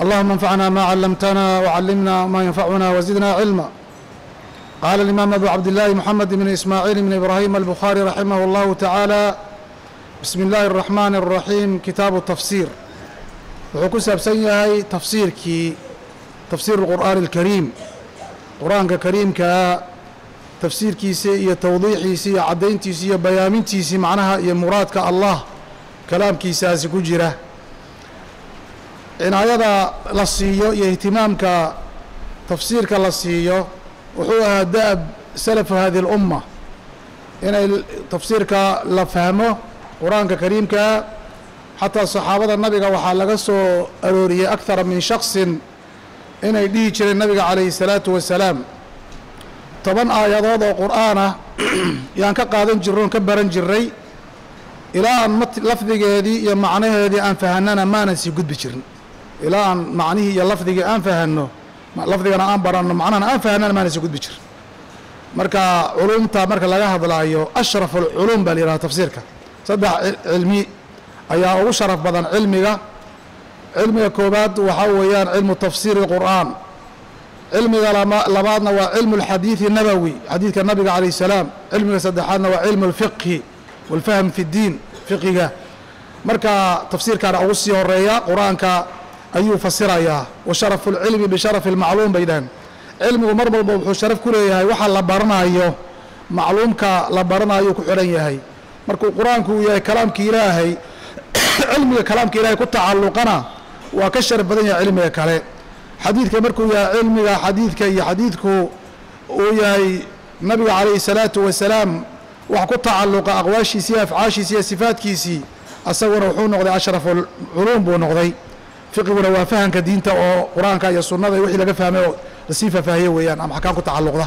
اللهم انفعنا ما علمتنا وعلمنا ما ينفعنا وزدنا علما. قال الإمام أبو عبد الله محمد بن إسماعيل بن إبراهيم البخاري رحمه الله تعالى: بسم الله الرحمن الرحيم. كتاب التفسير. wuxuu ku saabsan yahay tafsiir الqur'aan الكariim, qur-aanka kariimkaa tafsiirkiisa iyo tawdiixiisa iyo caddayntiisa iyo bayaamintiisii macnaha iyo muraadka allah kalaamkiisaasi ku jira. cinaayada la siiyo iyo ihtimaamka tafsiirka la siiyo wuxuu ahaa da'ab salafu hadihi اlumma, inay tafsiirka la fahmo qur-aanka kariimkaa. xataa saxaabada nabiga waxaa laga soo arooriyey akthara min shaksin inay dhihi jireen nabiga calayhi الsalaatu wasalaam 10 aayadood oo qur'aan ah yaan ka qaadan jirray oon ka baran jiray ilaa aan lafdigeedii iyo macnaheedii aan fahanana maanan sii gudbi jirin. ilaa aan macnihii iyo lafdigii aan fahanno, lafdigana aan baranno, macnahana aan fahanana maanan sii gudbi jirin. marka culumta marka laga hadlaayo ashraf alculuum baa la yidhaha tafsiirka. 3 cilmi ayaa ugu sharaf badan cilmiga. cilmiga koobaad waxaa weeyaan cilmu tafsiir الqur'aan. cilmiga labaadna waa cilmu اlxadiiثi nabowi, xadiidka nabiga calayh الsalaam. cilmiga saddexaadna waa cilmu اlfiqhi wاlfahm fi اddiin, fiqiga. marka tafsiirkaana ugu sii horeeya, qur-aanka ayuu fasirayaa. wa sharafu اlcilmi bisharafi اlmacluum bay dhahan. cilmigu mar walba wuxuu sharaf ku leeyahay waxa la baranayo, macluumka la baranayo ku xidhan yahay. markuu qur-aanku uu yahay kalaamki ilaahay, cilmiga kalaamka ilaahay ku tacalluqana waa ka sharaf badan yahay cilmiga kale. xadiidka markuu yahay cilmiga xadiidka iyo xadiidku uu yahay nabiga calayhi الsalaatu wasalaam wax ku tacalluqa aqwaashiisii, afcaashiisii iyo sifaadkiisii, asaguna wuxuu noqday ashrafu culuum buu noqday. fiqiguna waa fahamka diinta oo qur-aanka iyo sunnada iyo wixii laga fahmay oo lasii faahfaahiye weeyaan, ama axkaam ku tacalluqda.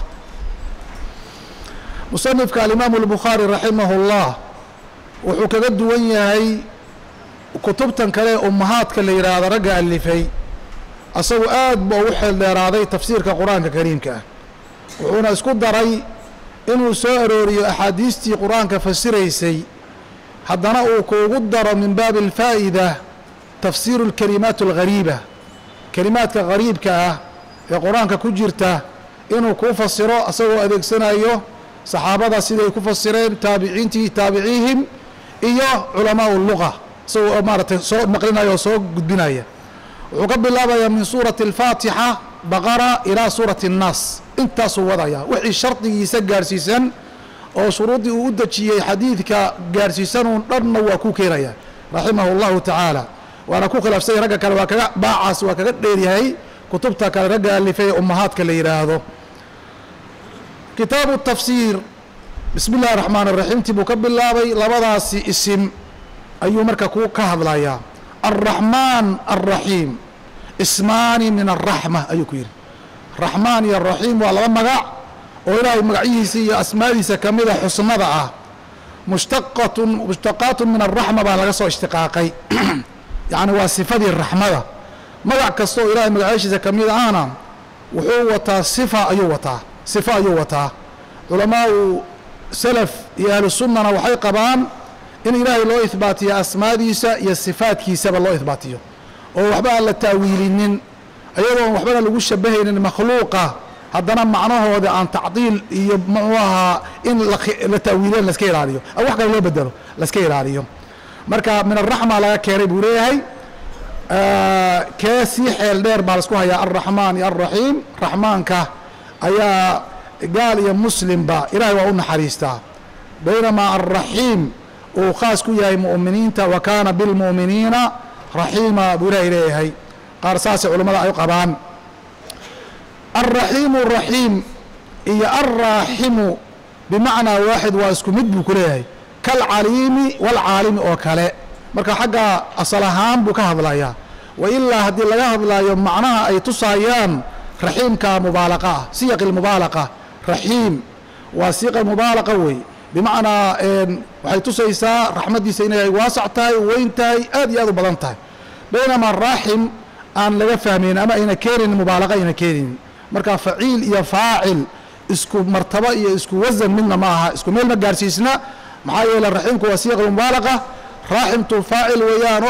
musanifka alimaamu albukhaari raximahu اllah wuxuu kaga duwan yahay kutubtan kale ee ummahaadka la yidhaahdo ragga alifay. asagu aad ba ugu xeel dheeraaday tafsiirka qur-aanka kariimka ah, wuxuuna isku daray inuu soo arooriyo axaadiistii qur-aanka fasiraysay, haddana uu kuugu daro min baabi alfaa'ida tafsiiru اlkalimaat اlghariiba, kelimaadka gariibka ah ee qur-aanka ku jirta inuu kuu fasiro asagoo adeegsanayo saxaabada siday ku fasireen, taabiciintii taabiciihim iyo culamaau luga, isagoo maaratay soo naqlinaya oo soo gudbinaya. wuxuu ka bilaabayaa min suurati alfaatixa baqara ilaa suurati الnaas, intaasuu wadaya wixii shardigiisa gaarhsiisan oo shuruuddii uu u dejiyey xadiidka gaarhsiisanuun dhanna waa ku keenaya raximahu اllahu tacaala. waana ku khilaafsanya ragga kale, waa kaga baacaas waa kaga dheeryahay kutubta kale ragga alifay ee ummahaadka la yidhaahdo. kitaabu tafsiir bismi اllahi الraxmaan الraxiim tii buu ka bilaabay. labadaasi isim ayuu marka ku ka hadlayaa. الraxmaan الraxiim ismaani min الraxma ayuu ku yidhi. raxmaan iyo raxiim waa laba magac oo ilaahay magacyihiisa iyo asmaadiisa ka mida xusnada ah. mushtaqaat min الraxma baa laga soo ishtiqaaqay yacni waa sifadii raxmada. magac kasta oo ilaahay magacyashiisa ka mid ahna wuxuu wataa sifa ayuu wataa. culamaau salaf iyo ahlu sunnana waxay qabaan in ilaahay loo ihbaatiyo asmaadiisa iyo sifaadkiisaba loo ihbaatiyo oo waxba aan la taawiilinin, ayadoon waxbana lagu shabahaynin makhluuqa, haddana macnahooda aan tacdiil iyo muxuu ahaa in la taawiilen laska ilaaliyo, ama wax kale loo bedelo laska ilaaliyo. marka min araxma laga keenay buu leeyahay. kee sii xeel dheer baa laisku hayaa alraxmaan iyo alraxiim. raxmaanka ayaa gaal iyo muslimba ilaahay waa u naxariistaa, baynamaa alraxiim uu khaas ku yahay mu'miniinta. wa kaana bilmu'miniina raxiima buu ilaahay leeyahay. qaar saasay culammada ay u qabaan. alraxiimu raxiim iyo alraaximu bimacnaa waaxid waa isku mid buu ku leeyahay, kalcaliimi waalcaalimi oo kale. marka xagga asal ahaan buu ka hadlayaa. wa ilaa haddii laga hadlaayo macnaha ay tusayaan raxiimka mubaalaqa ah, siyaq ilmubaalaqa. raxiim waa siiqa mubaalaqa wey, bimacnaa waxay tusaysaa raxmaddiisa inay waasac tahay, weyn tahay, aad iyo aad u badan tahay. baynamaa raaxim aan laga fahmaynin ama ayna keenaynin mubaalaqa ayna keenaynin. marka faciil iyo faacil isku martabo iyo isku wasan midna ma aha, isku meel ma gaarsiisna. maxaa yeele raxiimku waa siiqa mubaalaqa, raaximtu faacil weeyaan oo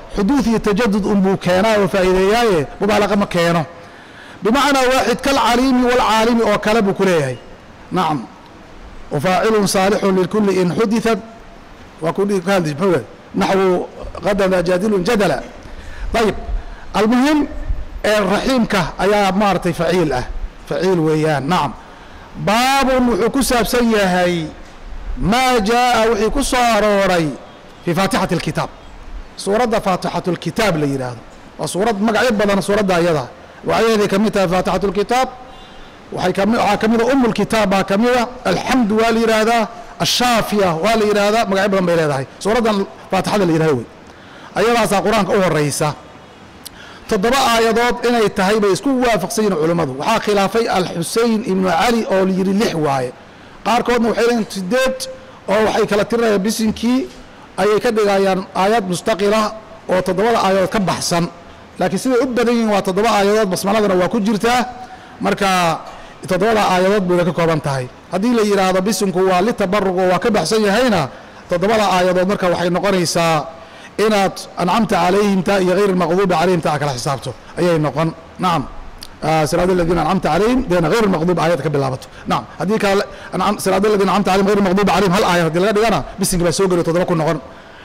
حدوث يتجدد أنبو كينا وفائدياي مبالغة ما كينا بمعنى واحد كالعليم والعالم أو كلب كليه نعم وفاعل صالح للكل إن حدثت وكل كان نحو غدا جادل جدلا. طيب المهم الرحيم كه أيا مارتي فعيل ويان. نعم باب وحكساب سيهي ما جاء وحكس أروري في فاتحة الكتاب سورة فاتحة الكتاب لي هذا وسورة مقعد بدنا سورة دايضة وعيدي كميتها فاتحة الكتاب وحكمل أم الكتاب كمية الحمد والي هذا الشافية والي هذا مقعد بدنا بيري هذا سورة فاتحة الإلهي أيضا ساقرانك أول رئيسة تضبع آيادات إنه التهيب يسكو وافقسين علماء وحا خلافي الحسين ابن علي أو ليري اللحواي قاركودنا وحيرين تديت أو حي كالتيرنا بسنكي أي كدغايان آيات مستقلة أو تضبع آيات كبحسن لكن سيدي أبدين وتضبع آيات بس مالادنا واكو جرتا مركا تضبع آيات بذلك كوبان تهي هذه اللي يراد بسنكو والتبرق وكبحسن يهينا تضبع آيات مركا وحي نقريسا إنات أنعمت عليهم تاء غير المغضوب عليهم تاء كلا حسابته أي نقن. نعم صراط الذين أنعمت عليهم دين غير المغضوب عليهم باللابته. نعم هذيك صراط الذين أنعمت عليهم غير المغضوب عليهم هالآية دي لقد أنا بس إنك بسوقر وتدركوا النقن.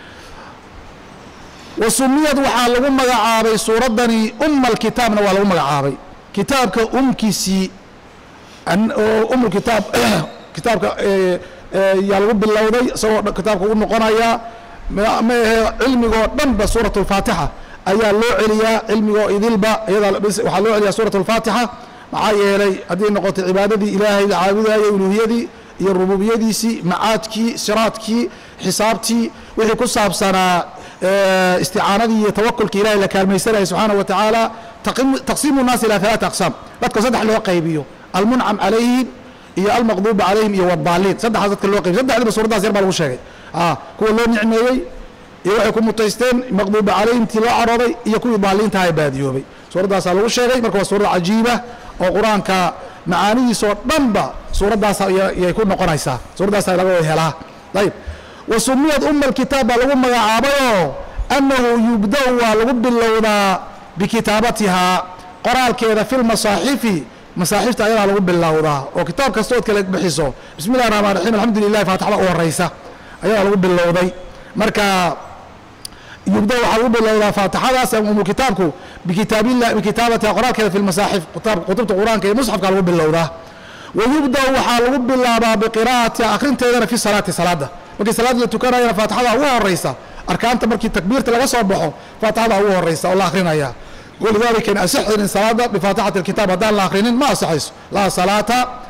وسميت وحال أم عابي سورة دني أم الكتاب نوال أم عابي كتابك أم كيسي أن أم الكتاب كتابك يالغب باللودي سواء كتابك أم قنايا ما علمي دنب سورة الفاتحة أيا لو عليا علمي إذلبا أيضا بس وحلو عليا سورة الفاتحة معايا لي هذه نقطة عبادتي إلهي العابدة ألوهيتي الربوبية سي معاتكي صراطكي حسابتي وحي كصاب سنة استعانتي توكلك إلهي لك الميسر سبحانه وتعالى تقسيم الناس إلى 3 أقسام لا تصدح له قيبيه المنعم عليهم هي المغضوب عليهم هي والضالين صدح هذا كله قيب صدح هذه سورة زير بالوشة كل لون نعمي يكون متيستين مغضوب عليهم تلا عربي يكون ضالين تاي باديوبي سورة داس على وشة مركوا سورة عجيبة وقرآن كمعاني سورة بمبا سورة داس يكون نقرأيسا سورة داس على وجهها. طيب وسميت أم الكتاب لهم عابيو أنه يبدأ والغب اللونا بكتابتها قرآن كذا في المصاحف مصاحف تعالى على غب اللونا وكتاب كستوت كلك بحسه بسم الله الرحمن الرحيم الحمد لله فاتح الله الرئيسة أيها على غب اللونا مركا يبدأ على غب اللونا فاتحة أم كتابك بكتاب الله بكتابة قرآن كذا في المصاحف كتبت قرآن كذا مصحف على غب اللونا ويبدأ على غب اللونا بقراءة آخرين تيدنا في صلاة markii salaad la tukanaya faatixada ugu horeysa arkaanta markii takbiirta laga soo baxo faatixada ugu horeysa oo la akhrinaya ولذلك ان اصح ان صلاه بفاتحه الكتاب هذا لا اخرين ما صحيح لا صلاه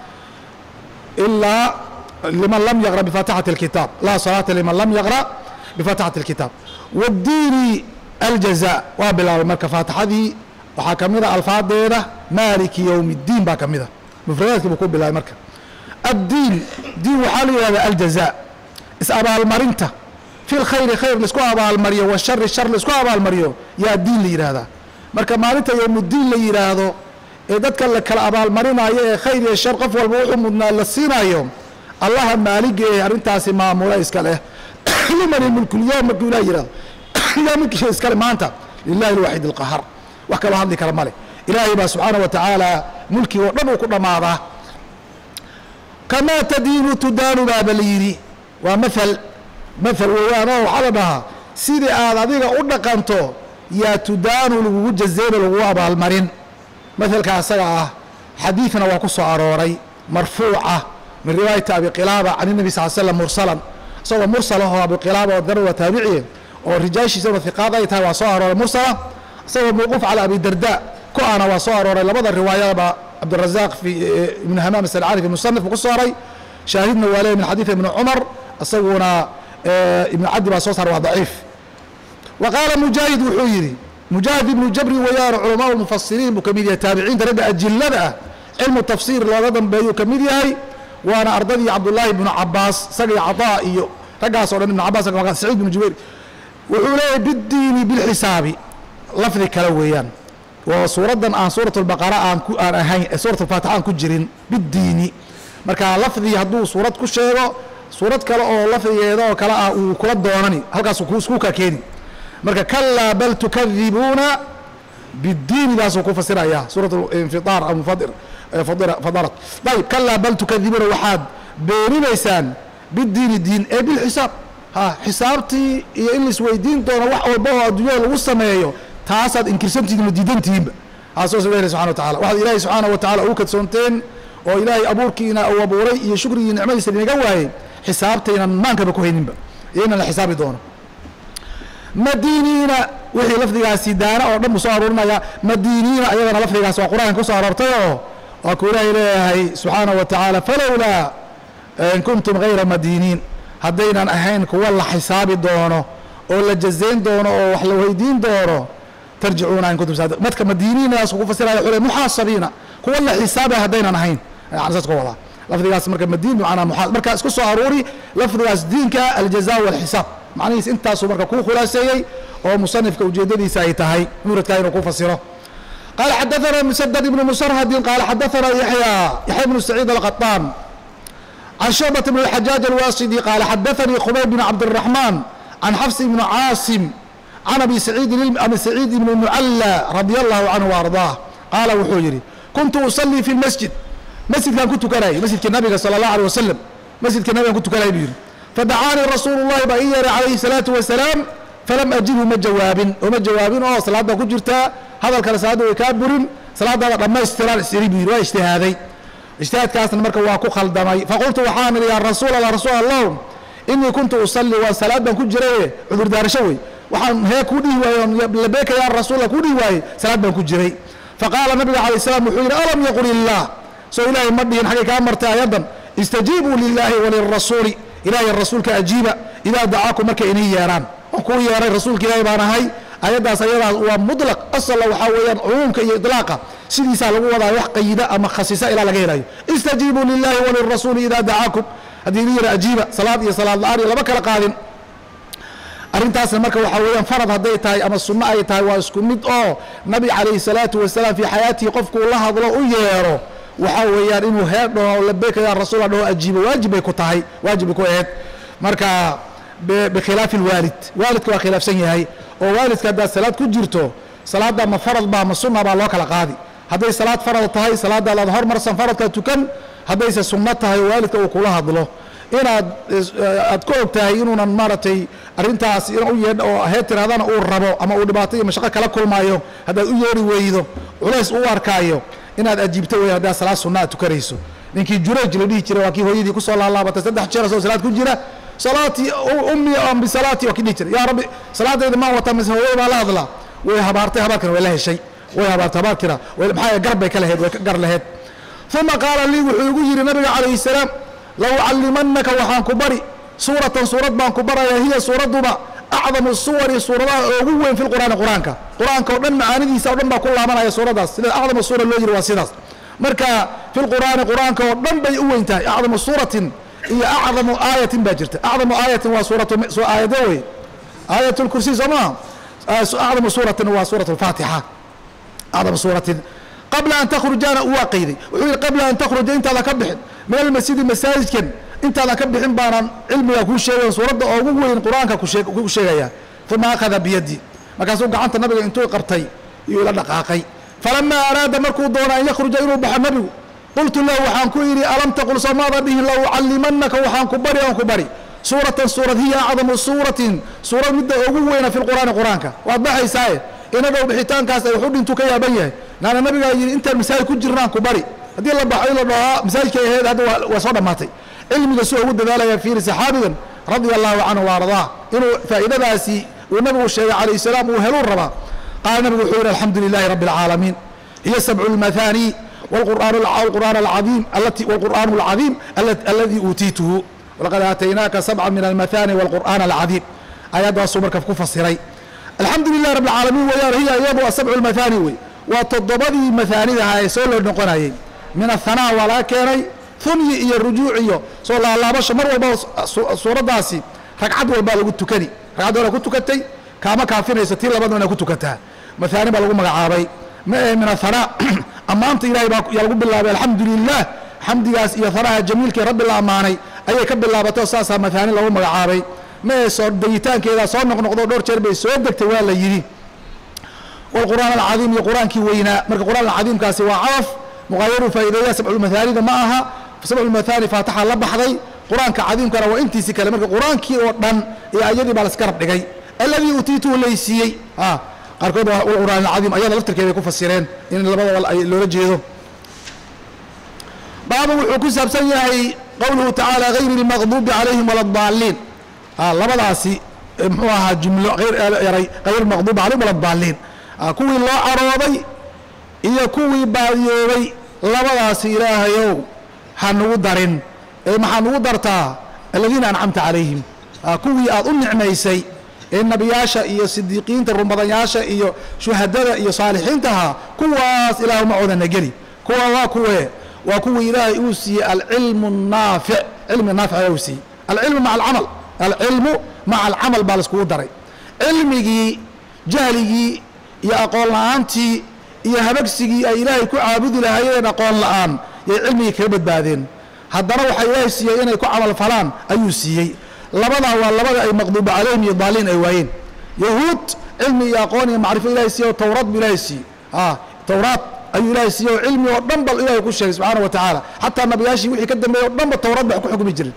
الا لمن لم يقرا بفاتحه الكتاب لا صلاه لمن لم يقرا بفاتحه الكتاب والدين الجزاء وبلا مركه فاتحه دي وحكمنا الفاظيده مالك يوم الدين باكمده مفردات بكون بلا مركه الدين دين وحالي هذا الجزاء اسأبال مرينتا في الخير خير لسكو أبال مريو والشر الشر لسكو أبال مريو يا الدين لي هذا مركا مالتا يوم الدين لي هذا إذا كان لك الأبال مرينا يا خير يا الشر قف والبوح مدنا للسينا يوم الله مالك أرنتا سما مولا إسكاله لمن الملك اليوم مدولا يرى لا ملك إسكاله ما أنت لله الوحيد القهار وكما هذه كلام مالك إلهي سبحانه وتعالى ملكي وربه كل ما كما تدين تدان باب ليري ومثل ويانا وحلبها سيدي هذيك ودقنتو يا تدان لو جزيل لو ابا المرين مثل كاسغا حديثنا وكسو اروري مرفوعه من روايه ابي قلابه عن النبي صلى الله عليه وسلم مرسلا سواء مرسل هو ابي قلابه ودر تابعي ورجاش سوى ثقاده يتا وسو اروري مرسل سواء موقوف على ابي الدرداء كو انا وسو اروري لبد الروايه عبد الرزاق في ابن همام السلعاني في المصنف وكسو اري شاهدنا وليه من حديث ابن عمر أصورنا ابن عبد باسوسر وضعيف. وقال مجاهد وحيري مجاهد بن جبري ويار علماء المفسرين وكميديا تابعين درجة أجلنا علم التفسير لغدا بيو كميديا وأنا أرضي عبد الله بن عباس سقي عطائي رجع صور ابن عباس وقال سعيد بن جبير وحولي بالدين بالحساب لفظ كلويان وسورة عن سورة البقرة عن سورة الفاتحة عن كجرين بالدين مركا لفظي هدو سورة كشيرو سورة كلا أو لفظية أو كلا أو كلا دوراني هل كاسو كوسكوكا كيني marka kallaa bal tukadibuuna bidiini daasuu ku fasiraya suurat infiaar aw fadarat ayib kallaa bal tukadibuuna waxaad beeninaysaan bidiini diin ee bilxisaab xisaabtii iyo in laisweydiin doono wax walba oo adduunyada lagu sameeyo taasaad inkirsantihiin oo diidantihiinba saas ilahi subxana wa tacala waxaad ilaahay subxaana wa tacala ugu kadsoonteen oo ilaahay abuurkiina uu abuuray iyo shukrigii nicmadiisa inaga waayey xisaabtaynan maankaba ku hayninba iyo inan la xisaabi doono madiiniina wixii lafdigaasi daana oo dhan buu soo aruurinaya madiiniina ayadana lafdigaas waa qur-aanka kusoo aroortay oo waa ku ilaahay leeyahay subxaana wa tacaala falowlaa in kuntum hayra madiiniin haddaynan ahayn kuwa la xisaabi doono oo la jazayn doono oo wax la weydiin doono tarjicuuna in kuntum saadiq madka madiiniinaas ku fasiraya xule muxaasabiina kuwa la xisaabay haddaynan ahayn yani saas ka wadaa lafdigaas marka madiin macnaa muxaasab marka isku soo aruuri lafdigaas diinka aljazaa walxisaab macnihiis intaasuu marka kuu khulaaseeyey oo musanifka ujeedadiisa ay tahay muradkaa inuu ku fasiro qaala xadaثana musadad ibnu musarhadin qaala xadaثana yaxya ibnu saciid alqaطaan can shucbat bn اxajaaj alwaasidi qaala xadaثanii khubayb bn cabdالraxmaan can xafs ibn caasim can abi saciid ibn mucalla radi allahu canhu waardaah qaala wuxuu yidhi kuntu usalii fi lmasjid masjidkaan ku tukanayay masjidka nabiga sala اllahu alيه wasalam masjidka nabigaan ku tukanayay buu yidhi fadacaanii rasuulu llahi baa ii yeeray calayhi الsalaatu wasalaam falam ajibhu ma jawaabin oo salaad baa ku jirtaa hadalkale salaadda way kaa burin salaadaada dhammaystiraan isiri buu yidhi waa ijtihaaday ijtihaadkaasna marka waa ku khaldamay faqultu waxaan idhi yaa rasuul allah rasuul allah inii kuntu usalli waa salaad baan ku jiraye cudur daarasho wey waxaan hee kuu dhihi waaye labeeka yaa rasuul kuu dhihi waaye salaad baan ku jiray faqaala nabiga calayh salaam wuxuu yidhi alam yaqul illaah soo ilaahay ma dhihin xaggay kaa martay ayadan istajiibuu lilaahi walirasuuli ilaahay rasuulka ajiiba idaa dacaakum markay inii yeeraan oo kuu yeeray rasuulka ilaahay baan ahay ayaddaas ayadaas waa mutlaq asala waxaa weeyaan cumuumka iyo idlaaqa sidiisaa lagu wadaa wax qayida ama khasisa ilaa laga helayo istajiibuu lilahi walirasuuli idaa dacaakum haddii ini yara ajiiba salaad iyo salaad la-aan iyo lama kala qaadin arrintaasna marka waxaa weeyaan farad hadday tahay ama sunno ay tahay waa isku mid oo nabi calayhi salaatu wasalaam fii xayaatihi qofkuu la hadlo u yeero waxaa weeyaan inuu heer dhaho labeeka yaa rasuul dhaho ajiibo waajib bay ku tahay waajib bay ku ahayd marka bikhilaafi lwaalid waalidka waa khilaafsan yahay oo waalidka haddaad salaad ku jirto salaadda ma farad baa ma sunna baa loo kala qaadi hadday salaad farad tahay salaadda laad hormarsan faradkaa tukan haddayse sunno tahay oo waalidka uu kula hadlo inaad aad ku og tahay inuunan maaragtay arrintaas in u yeedh oo heer tirahdana uu rabo ama uu dhibaato iyo mashaqo kala kulmaayo haddaad u yeeri weydo culays u arkaayo inaad ajiibto wey haddaad salaad sunna aad tukanayso ninkii jurayj la dhihi jiray waa kii hooyadii kusoo laalaabatay 3 jeer asoo salaad ku jira salaatii ummi am bisalaati waa kii dhihi jiray yaa rabbi salaadayda maan wataa mise hooyada baa la hadlaa way habaartay habaarkana way la heshay way habaartay habaarkina maxaa gar bay ka lahayd way gar lahayd uma qaala lii wuxuu igu yidhi nabiga calayhi salaam low callimannaka waxaan ku bari suuratan suurad baan ku baraya hiya suuraduba acdamu suwari suuradaha ugu weyn fi lqur'aani qur-aanka oo dhan macaanidiisa o dhan baa ku laabanaya suuradaas sida acdamu suura loo yiri waa sidaas marka fi lqur'aani qur-aanka oo dhan bay u weyn tahay acdamu suuratin iyo acdamu aayatin baa jirta acdamu aayatin waa aayade wey aayat lkursiy soo maha acdamu suuratin waa suurat lfaatixa acdamu suuratin qabla an takhrujaana waa qayday wuxuu yihi qabla an takhruja intaadan ka bixin min almasjidi masaajidkan intaadan ka bixin baanan cilmiga kuu sheegayan suuradda oo ugu weyn qur-aanka ku sheegaya uma akhada biyadi markaasuu gacanta nabiga intuu qabtay iyuu ila dhaqaaqay falamaa araada markuu doona an yakhruja inuu baxo nabigu qultu lahu waxaan ku idhi alam taqul somaada dhihin la ucallimanaka waxaan ku bari oon ku bari suuratan suurad hiya acdamu suuratin suurad midda ugu weyna fi lqur'aani qur-aanka waad baxaysaaye inagow bixitaankaas ay waxu dhintuu ka yaaban yahay naana nabigaa yidhi intaan masaajid ku jirnaan ku bari haddii la baxo in la dhahaa masaajidkay ahayd hadda waa soo dhammaatay cilmiga si ugu dadaalaya fiiri saxaabigan radia allahu canhu wa ardaa inuu faa'iidadaasi uu nabigu sheegay calayhi salaam uu heluu rabaa qaala nabigu wuxuu yidhi alxamdu lilahi rabbi alcaalamiin hiya sabcu lmathani والقرآن العظيم والقرآن العظيم الذي أوتيته ولقد آتيناك 7 من المثاني والقرآن العظيم آيات وصمرك في كفصيري الحمد لله رب العالمين ويا هي أيضا 7 المثاني وتضبطي مثاني هاي سولو نقناي من الثناء ولا كيري ثني إلى الرجوع صلى الله عليه وسلم مرة سورة داسي ركعت والبال قلت كني ركعت ولا كنت كتي كما كافين يستير لبعض ولا كنت كتها مثاني بلغوا مقعابي من الثناء أمانت إلهي يلقوا بالله الحمد لله حمد يا ثراها جميل كي رب الله أماني أي كب الله بتوساسها مثاني لهم مقعابي ما يصير ديتان كذا صار نقدر دور شرب يسود توالا يجي والقرآن العظيم القرآن كي وينا مرك القرآن العظيم كاسي وعرف مغير فإذا 7 المثالي معها ف7 المثالي فاتحة الله بحضي قرآن كعظيم كرا وانتي سكلا مرك القرآن كي ودن يا أجدي بالسكرب دقي الذي أوتيته ليسي قاركود القرآن العظيم أيضا لفتر كيف يكون فسرين إن اللي رجيه بعض الحكوس بسنة قوله تعالى غير المغضوب عليهم ولا الضالين لبداسي محوها جملة غير المغضوب عليهم ولا الضالين كوي الله عرضي إيا كوي بايوي لبداسي إلهيو حنو درين ما حنو درتا الذين أنعمت عليهم كوي أظن نعميسي النبياشا إيا الصديقين الرمضانياشا إيا شهداء إيا صالحين تها كواس إله معوذا نجري كوا وكوي إلهي أوسي العلم النافع علم النافع أوسي العلم مع العمل العلم مع العمل بالسكو دري علمي جهلي يا أقول أنتي يا هبكسي يا إلهي كو عابد لهايين أقول الآن يا علمي كبد بعدين هذا روح إلهي سيئين يكو عمل فلان أيوسي لبدا واللبدا أي مغضوب عليهم يضالين أيوين يهود علمي يا قوني معرفة إلهي سيئ وتوراة بإلهي سيئ توراة أي إلهي سيئ وعلمي ودنب الإلهي كل شيء سبحانه وتعالى حتى النبي ياشي وحي كدم ودنب التوراة بحكو حكم يجرين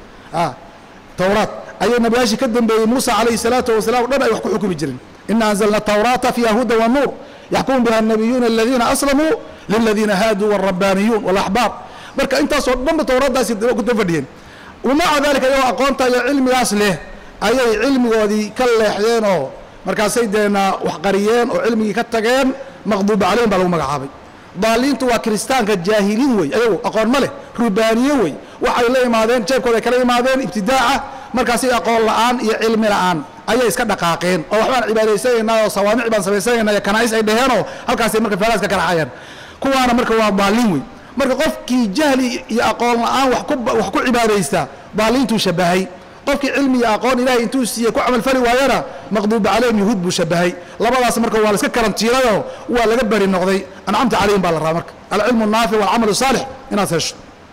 توراة أي النبي ياشي كدم موسى عليه الصلاة والسلام ودنب يحكو حكم يجرين إنا أنزلنا التوراة فيها هدى والنور يحكم بها النبيون الذين أسلموا للذين هادوا والربانيون والأحبار marka intaas oo dhanba tawraadaasi ku tafadhiyeen ومع ذلك أيها أقوانتا يا علمي أصله أي علمي ودي كاللحيين أو مركز سيدنا وحقريين وعلمي كتجين مغضوب عليهم بلو مقعابي ضالين توا كريستان كجاهلين وي أيوه أقوان مله ربانيين وي وحي الله ماذين شايف كذا كلام ماذين ابتداعه مركز سيد أقول الآن يا علمي الآن أي إسكت دقائقين أو حوار عبادة سيدنا وصوامع عبادة سيدنا يا كنايس أي دهانو هل كاسي مركز فلاس ككرعيان كوانا مركز ضالين وي marka qofkii jahli iyo aqoon la'aan wax ku cibaadeysta baalintu shabahay qofkii cilmi iyo aqoon ilaahay intuu siiyay ku amal fali waayana maqduub alayhim yuhud bu shabahay labadaas marka waa la iska karantiirayo waa laga bari noqday an'amta alayhim baa la raa marka al-ilm an-nafi wal 'amal salih ina sash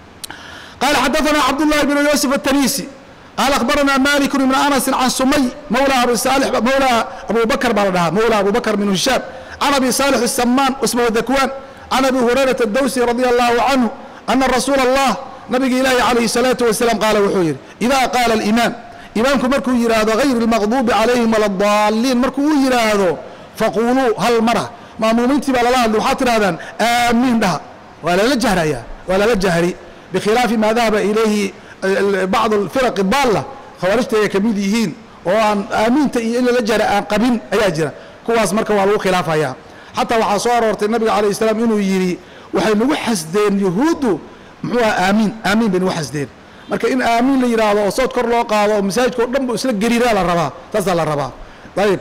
قال حدثنا عبد الله بن يوسف التنيسي قال اخبرنا مالك بن انس عن سمي مولى ابي صالح مولى ابو بكر بردها مولى ابو بكر بن هشام عن ابي صالح السمان اسمه ذكوان عن ابي هريره الدوسي رضي الله عنه ان رسول الله نبي الله عليه الصلاه والسلام قال وحير اذا قال الامام امامكم مركو يراهدو غير المغضوب عليهم ولا الضالين مركو يراهدو فقولوا هل مره مامومنتي بلا الله waxaa tiraadaan aamin dhaha wala la jahraya wala la jahri بخلاف ما ذهب اليه بعض الفرق الضاله خوارجته kamid yihiin oo aan aaminta iyo in la jara aan qabin ayaa jira kuwaas marka waa lagu khilaafaya حتى وحصار ورت النبي عليه السلام إنه يري وحي نو حسدين يهودو محوها آمين بين وحسدين مركا إن آمين اللي يراهدو وصوت كور لو قادو ومساجد كور دنبو إسلا قريرا للربا تصل للربا طيب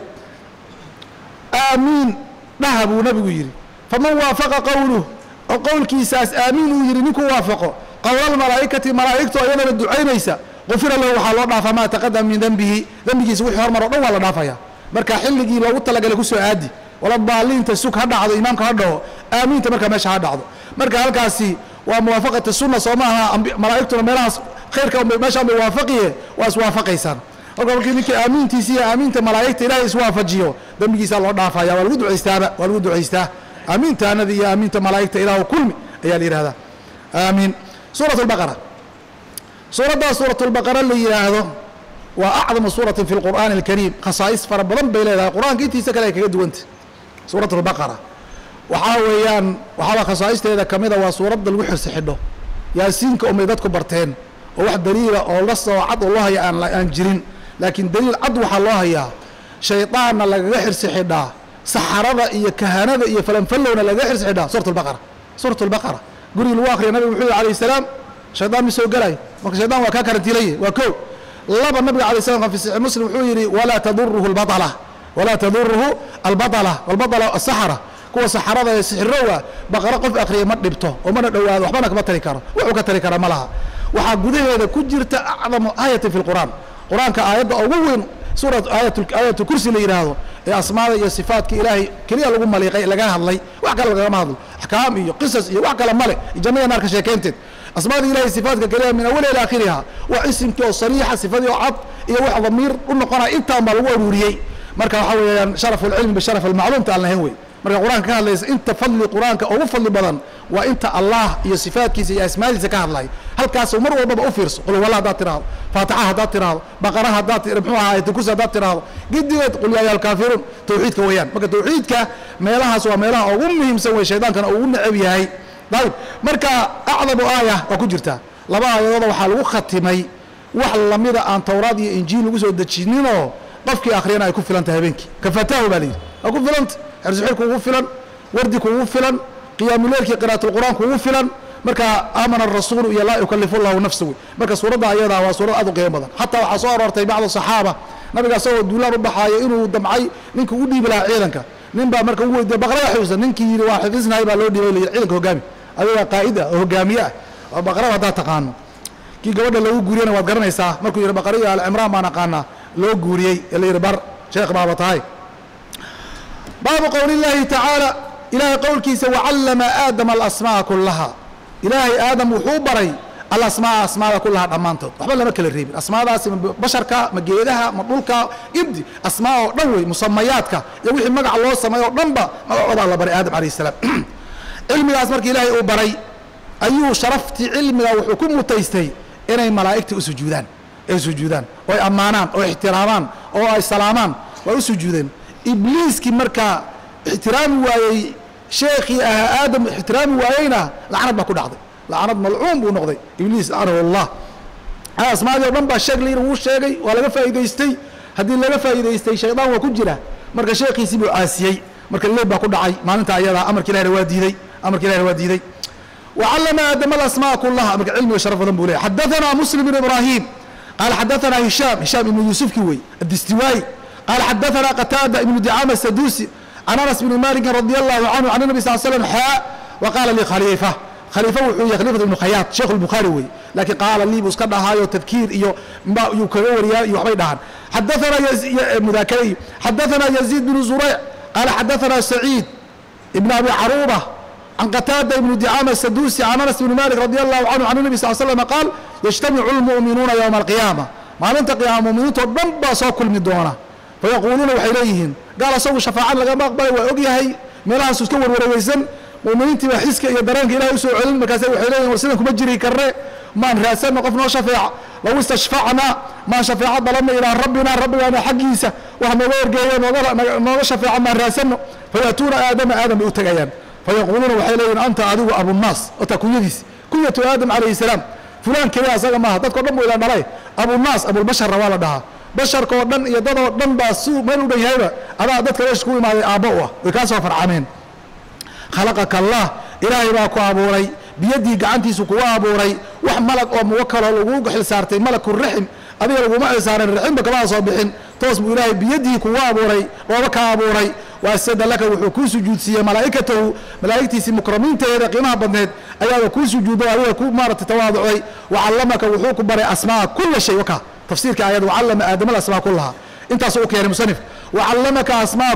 آمين ذهبوا نبي يري فمن وافق قوله أو قول كيساس آمين يري نكو وافقه قول الملائكة ملائكته أيضا الدعاء ليس غفر له وحالونا فما تقدم من ذنبه سوي حرم رضو ولا نافيا مركا حلقي لو تلقى لكو سعادي ولا الضالين تسوق هذا عضو إمامك هذا آمين تمرك ماشي هذا عضو مرك هالكاسي وموافقة السنة صومها ملائكتنا ميراث خيرك ماشي موافقية واسوافقي سان أقول لك آمين تيسي آمين تملائكة لا يسوافجيو دم يجي الله ضعفا يا والود عيستا والود عيستا آمين تانا ذي آمين تملائكة إله كل يا لي هذا آمين سورة البقرة سورة البقرة اللي هذا وأعظم سورة في القرآن الكريم خصائص فربنا بيلها القرآن كنت يسكلك قد وانت سورة البقرة وحاويان وحاول خصائص هذا كميدا وسورة الوحي سحده ياسين كأميداتكم برتين وواحد دليل أو لسه وعد الله يا أنجرين لكن دليل عدو الله يا شيطان لا جحر سحده سحرة إيه كهنة إيه فلنفلونا لا جحر سحده سورة البقرة قولي الواقع النبي محمد عليه السلام شيطان مسوي قلي ما شيطان وكاكر تلي وكو الله النبي عليه السلام في صحيح مسلم حيري ولا تضره البطلة والبطلة السحرة كوا سحرة يسحروا بقرة قف أخري ما دبته وما ندوّاد وحبانك ما تريكره وحوك تريكره ملها وحجوده هذا كجرت أعظم آية في القرآن كآية أول سورة آية الكرسي اللي يراهو أسماء صفات كإلهي كليا لقوم ملك لقاها الله وعقل لقاها هذا أحكام قصص وعقل ملك جميع نارك شيكنت أسماء إلهي صفات كليا من أولها إلى آخرها واسم كو صريحة صفات عط iyo wax damiir u noqonaya intaan baa lagu aruuriyey marka waxa weeyaan sharafu alcilmi bisharaf almacluumta aan lahayn wey marka qur-aanka ka hadlaysa inta fadli qur-aanka ugu fadli badan waa inta allah iyo sifaadkiisa iyo asmaadiisa ka hadlay halkaas mar walbaba u fiirso qul huwallah haddaad tiraahdo faatixa haddaad tiraahdo baqara haddaad muxuu ahaa ayatul kursi haddaad tiraahdo gidigeed qul yaa ayyuhal kaafiruun tawxiidka weeyaan marka tawxiidka meelahaas waa meelaha ugu muhiimsan wey shaydaankana ugu necab yahay ayib marka acdamu aaya waa ku jirta laba aayadooda waxaa lagu khatimay wax lamida aan tawraad iyo injiil lagu soo dejininoo qofkii akhriyana ay ku filan tahay habeenkii kafataahu baa layidhi waa ku filanta xirsuxirku ugu filan wardiku ugu filan qiyaamuleelkii qiraa'atulqur'aan kuugu filan marka aamana arasuulu iyo laa yukallifu llahu nafsa wey marka suuradda ayadaa waa suurad aad u qiimo badan xataa waxaa soo aroortay bacdu saxaaba nabiga asagoo duulaan u baxaayo inuu damcay ninkii u dhiibi lahaa ciidanka nin baa marka ugu weydiiya baqrada xifsan ninkii yidhi waa xifisnahay baa loo dhiibay layidhi ciidanka hogaami adigaa qaa'ida oo hogaamiye ah waa baqrada haddaad taqaano kii gabadha lagu guuriyana waad garanaysaa markuu yidhi baqara iyo alcimraan baan aqaanaa loo guuriyey ee la yidhi bar sheekh baaba tahay baabu qowli llaahi tacaala ilaahay qowlkiisa wacallama aadama alasmaa'a kullaha ilaahay aadam wuxuu baray alasmaa'a asmaada kullaha dhammaantood waxba lama kala reebin asmaadaasi ma basharka ma geedaha ma dhulka ibdi asmaa oo dhan wey musamayaadka iyo wixii magac loo sameeyo o dhanba magacoodaa la baray aadam calayh salaam cilmigaas markii ilaahay uu baray ayuu sharaftii cilmiga wuxuu ku mutaystay inay malaa'igta u sujuudaan ay sujuudaan oo ay ammaanaan oo ixtiraamaan oo ay salaamaan waa u sujuudeen ibliiskii markaa ixtiraami waayey sheekhii ahaa aadam ixtiraami waayeyna lacnad baa ku dhacday lacnad malcuun buu noqday ibliis lacanahu allah asmaadii o dhan baa sheeg layidhi wuu sheegay waa laga faa'idaystay haddii laga faa'idaystay shaydaan waa ku jira marka sheekhiisii buu caasiyey marka leeb baa ku dhacay maalinta ayadaa amarka ilahina waa diiday amarka ilahina waa diiday wacallama aadama alasmaa'a kullaha marka cilmiga sharaf badan buu leeyahy xadathana muslim ibn ibrahim qaala xadathana hishaam ibnu yuusufki wey addistiwaayi قال حدثنا قتادة بن دعامة السدوسي عن أنس بن مالك رضي الله عنه عن النبي صلى الله عليه وسلم حاء وقال لي خليفة وحوية خليفة بن خياط شيخ البخاري وي لكن قال لي بسكنا هاي تذكير يكرر يحبيدها حدثنا مذاكري حدثنا يزيد بن زريع قال حدثنا سعيد ابن أبي عروبة عن قتادة بن دعامة السدوسي عن أنس بن مالك رضي الله عنه عن النبي صلى الله عليه وسلم قال يجتمع المؤمنون يوم القيامة ما ننتقي المؤمنون تضمن صوت من دونه فيقولون waxay leeyihiin gaal asagu shafaacan lagama aqbalay waa og yahay meelahaas iska warwaraysan muuminiintii baa xiska iyo dareenka ilaahay u soo celin markaas waxay leeyihiin war sidan kuma jiri karre maan raasano qof noo shafaaca law istashfacna ma shafaaca dalabna ilaa rabbina rabbigaana xaqiisa wax nooga wargeeyeen nooga shafaaca maan raasano fayatuuna aadam u tagayaan fayaquuluuna waxay leeyihiin anta adigu abunaas ota kunyadiis kunyatu aadam calayhi salaam fulaan keliya asaga maaha dadkao dhan buu ila dhalay abunaas abulbashar waa la dhahaa basharka oo dhan iyo dadoo dhan baa suu meel u dhan yahayba adaa dadka meesha ku imaaday aabbo u ah way kaa soo farcameen khalaqaka allah ilaahay baa ku abuuray biyadii gacantiisu kugu abuuray wax malag oo muwakaloo lagu xil saartay malakurraxim adiga laguma xil saaran raximba kamaa soo bixin toos buu ilaahay biyadii kugu abuuray ooba ka abuuray waasada laka wuxuu kuu sujuudsiiyey malaa'ikatahu malaa'igtiisii mukramiinteeda qiimaha badneed ayaaba kuu sujuuday adiga ku maaragtay tawaaducay wacallamaka wuxuu ku baray asmaa kulla shay waka tafsiirka aayad wacallama aadama alasmaa kullaha intaasuu u keenay musanif wacallamaka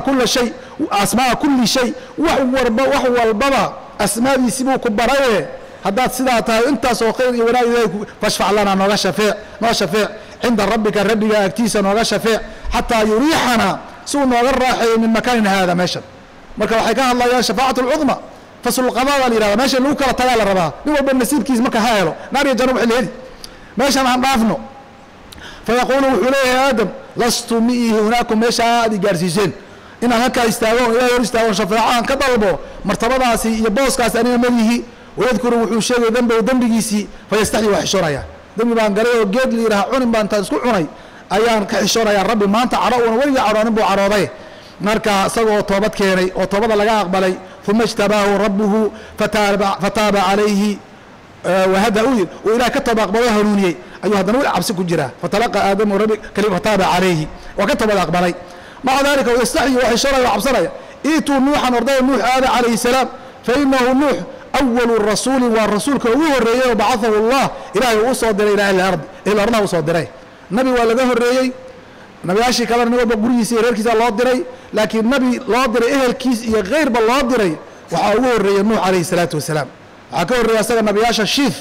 asmaa kulli shay wax walbaba asmaadiisii buu ku baraye haddaad sidaa tahay intaasoo khayr iyo wanaag ilahay fashfac lana nooga shafeec cinda rabbika rabbiga agtiisa nooga shafeec xataa yuriixana si uu nooga raaxeeyo min makaanin haada meeshan marka waxay ka hadlayaan shafaacat alcudma faslulqadaa baa la yihahda meeshan lagu kala tagaa la rabaa nin walba nasiibkiis marka ha helo naar iyo janno waxay la heli meeshan aan dhaafno fayaquulu wuxuu leeyahay aadam lastu miihi hunaakum meesha aad i gaarsiiseen inaan halkaa istaago ilahay hor istaago shafeecahan ka dalbo martabadaasi iyo booskaasi aniga malihi wayadkuru wuxuu sheegay dembiga dembigiisii fayastaxyi waa xishoonaya dembi baan galay oo geed la yidhaha cunin baan intaan isku cunay ayaan ka xishoonayaa rabbi maanta cadho una weliga cadhoonin buu cadhooday marka isagoo toobad keenay oo toobada laga aqbalay uma ijtabaahu rabbuhu fataaba calayhi wahada u yidhi uu ilahay ka tooba aqbalay hanuuniyey ayuu haddana weli cabsi ku jiraa fatalaqa aadamu rabbi fataaba calayhi waa ka toobad aqbalay maca dalika yastaxyi waa xishoonaya waa cabsanaya iituu nuuxan ordaya nuux aada calayhi salaam fainahu nuux أول رسول والرسول كوه الرئي وبعثه الله إلهي وصل دري إلى الأرض إلى الأرض وصل دري نبي ولا ده الرئي نبي عاشي كلام نبي بقولي سير كيس الله دري لكن نبي الله دري إيه الكيس غير بالله دري وحاوه الرئي نوح عليه الصلاة والسلام عكوا الرئي سجى نبي عاشا شيف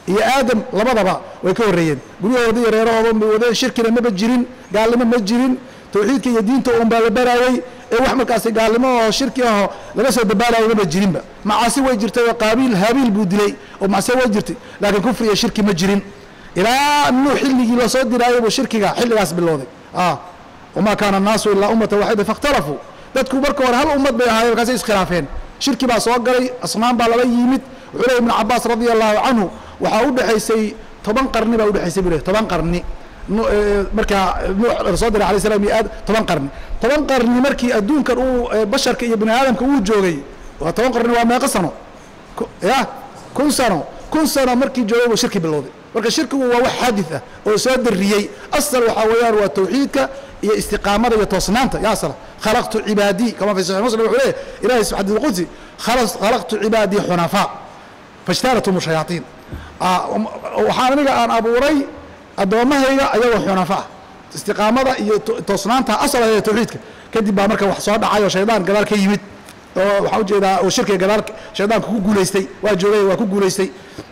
iyo aadam labadaba way ka horreeyeen guryahooda iyo reerahooda bay wadeen shirkina maba jirin gaalnimo ma jirin tawxiidka iyo diinta uun baa la baraayey ee wax markaasi gaalnimo oo shirki ahoo laga soo dabaalayo maba jirinba macaasi way jirtay oo qaabiil haabiil buu dilay oo macsiya way jirtay laakiin kufri iyo shirki ma jirin ilaa nuux xilligii la soo diraayo buu shirkiga xilligaas bilowday wamaa kaana annaasu ilaa ummatan waaxida fakhtalafuu dadku marka hore hal ummad bay ahaayeen markaasay iskhilaafeen shirki baa soo galay asnaam baa lala yimid wuxuu leeyahy ibnu cabaas radia allahu canhu waxaa u dhexaysay 10 qarni baa u dhexaysay buu leeyahy 10 qarni markaa nuux la soo diray alayh salam iyo aad 10 qarni 10 qarni markii adduunkan uu basharka iyo bini aadamka uu joogay waa 10 qarni waa meeqa sano ya 1000 sano markii joogay buu shirki bilowday marka shirkigu waa wax xaadith ah oo soo darriyey asal waxaa weeyaan waa tawxiidka iyo istiqaamada iyo toosnaanta yaa sala khalaqtu cibaadii kama fi sahih muslim wuxuu leeyahay ilaahay subxaanahu wa ta'ala khalaqtu cibaadii xunafaa fajtalathum shayaatiin waxaan aniga aan abuuray addoommahayga ayagoo xunafa ah istiqaamada iyo toosnaanta asal ee tawxiidka kadib baa marka wax soo dhacay oo shaydaan gadaal ka yimid oo waxaa ujeedaa oo shirkiga gadaal shaydaanku ku guulaystay waa joogay waa ku guulaystay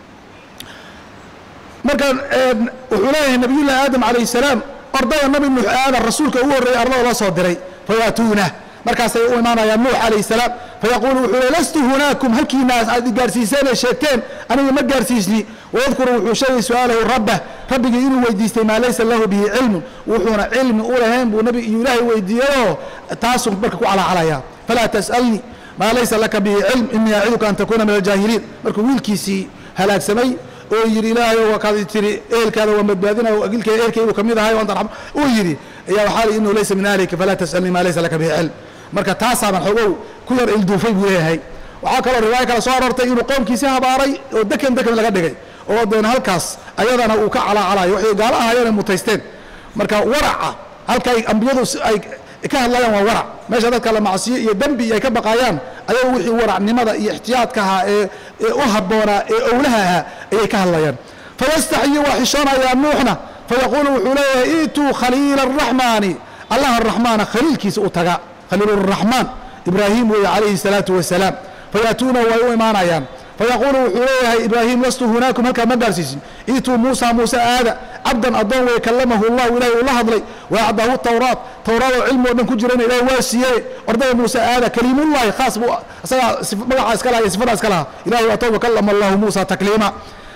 markan wuxuu leeyahay nabiyullahi aadam calayhi salaam ardada nabi nuux aadan rasuulka ugu horreeyay ardada loo soo diray fayaatuuna markaasay u imaanayaan nuux calayhi salaam fayaquulu wuxuu leeyahy lastu hunaakum halkiinaas aad gaarsiiseen ee sheegteen aniga ma gaarsiisni wayadkuru wuxuu sheegay su-aalahu rabbah rabbigii inuu weydiistay maa laysa lahu bihi cilmun wuxuuna cilmi u lahayn buu nabi iyo ilaahay weydiiyeyoo taasuu marka ku calacalaya falaa tas'alnii maa laysa laka bihi cilm inii aciduka an takuuna min aljaahiliin markuu wiilkiisii halaagsamay oo yidhi ilaahay kaad tiri ehelkaada waan badbaadinaya agilkeeda ehelkaygu ka mid ahay anta uu yidhi ayaa waxaa li inuu laysa min ahlika falaa tas'alnii maa laysa laka bihi cilm marka taasaaban xogow ku yar ilduufay buu leeyahay waxaa kaloo riwaaya kale soo aroortay inuu qoomkiisi habaaray oo dekan laga dhigay oo deena halkaas ayadana uu ka calaacalayo waxay gaalo ahaayeen ay mutaysteen marka waraca halka ambiyadu ay ka hadlayaan waa warac meesha dadka la macsiyo iyo dembi ay ka baqayaan ayagu wixii waracnimada iyo ixtiyaadka ahaa ee u habboonaa ee owlaha ahaa ayay ka hadlayaan fayastaxyi waa xishoonayaa nuuxna fayaquulu wuxuu leeyahay iituu khaliila araxmaani allah araxmaana khaliilkiisa u taga khaliiluraxmaan ibraahim weeye calayhi salaatu wasalaam fayaatuuna way u imaanayaan fayaquulu wuxuu leeyahay ibraahim lastu hunaakum halkaa ma gaarsiisin iituu muusa muuse aada cabdan addoon way kallamahu llahu ilahay uu la hadlay waacdahu tawraat tawraadoo cilmi oo dhan ku jirana ilahay waa siiyey ordada muuse aada kaliimullahi khaas buu isagaa magacaa iska laha iyo sifadaa iska lahaa ilahay waa tawba kallama allahu muusa takliima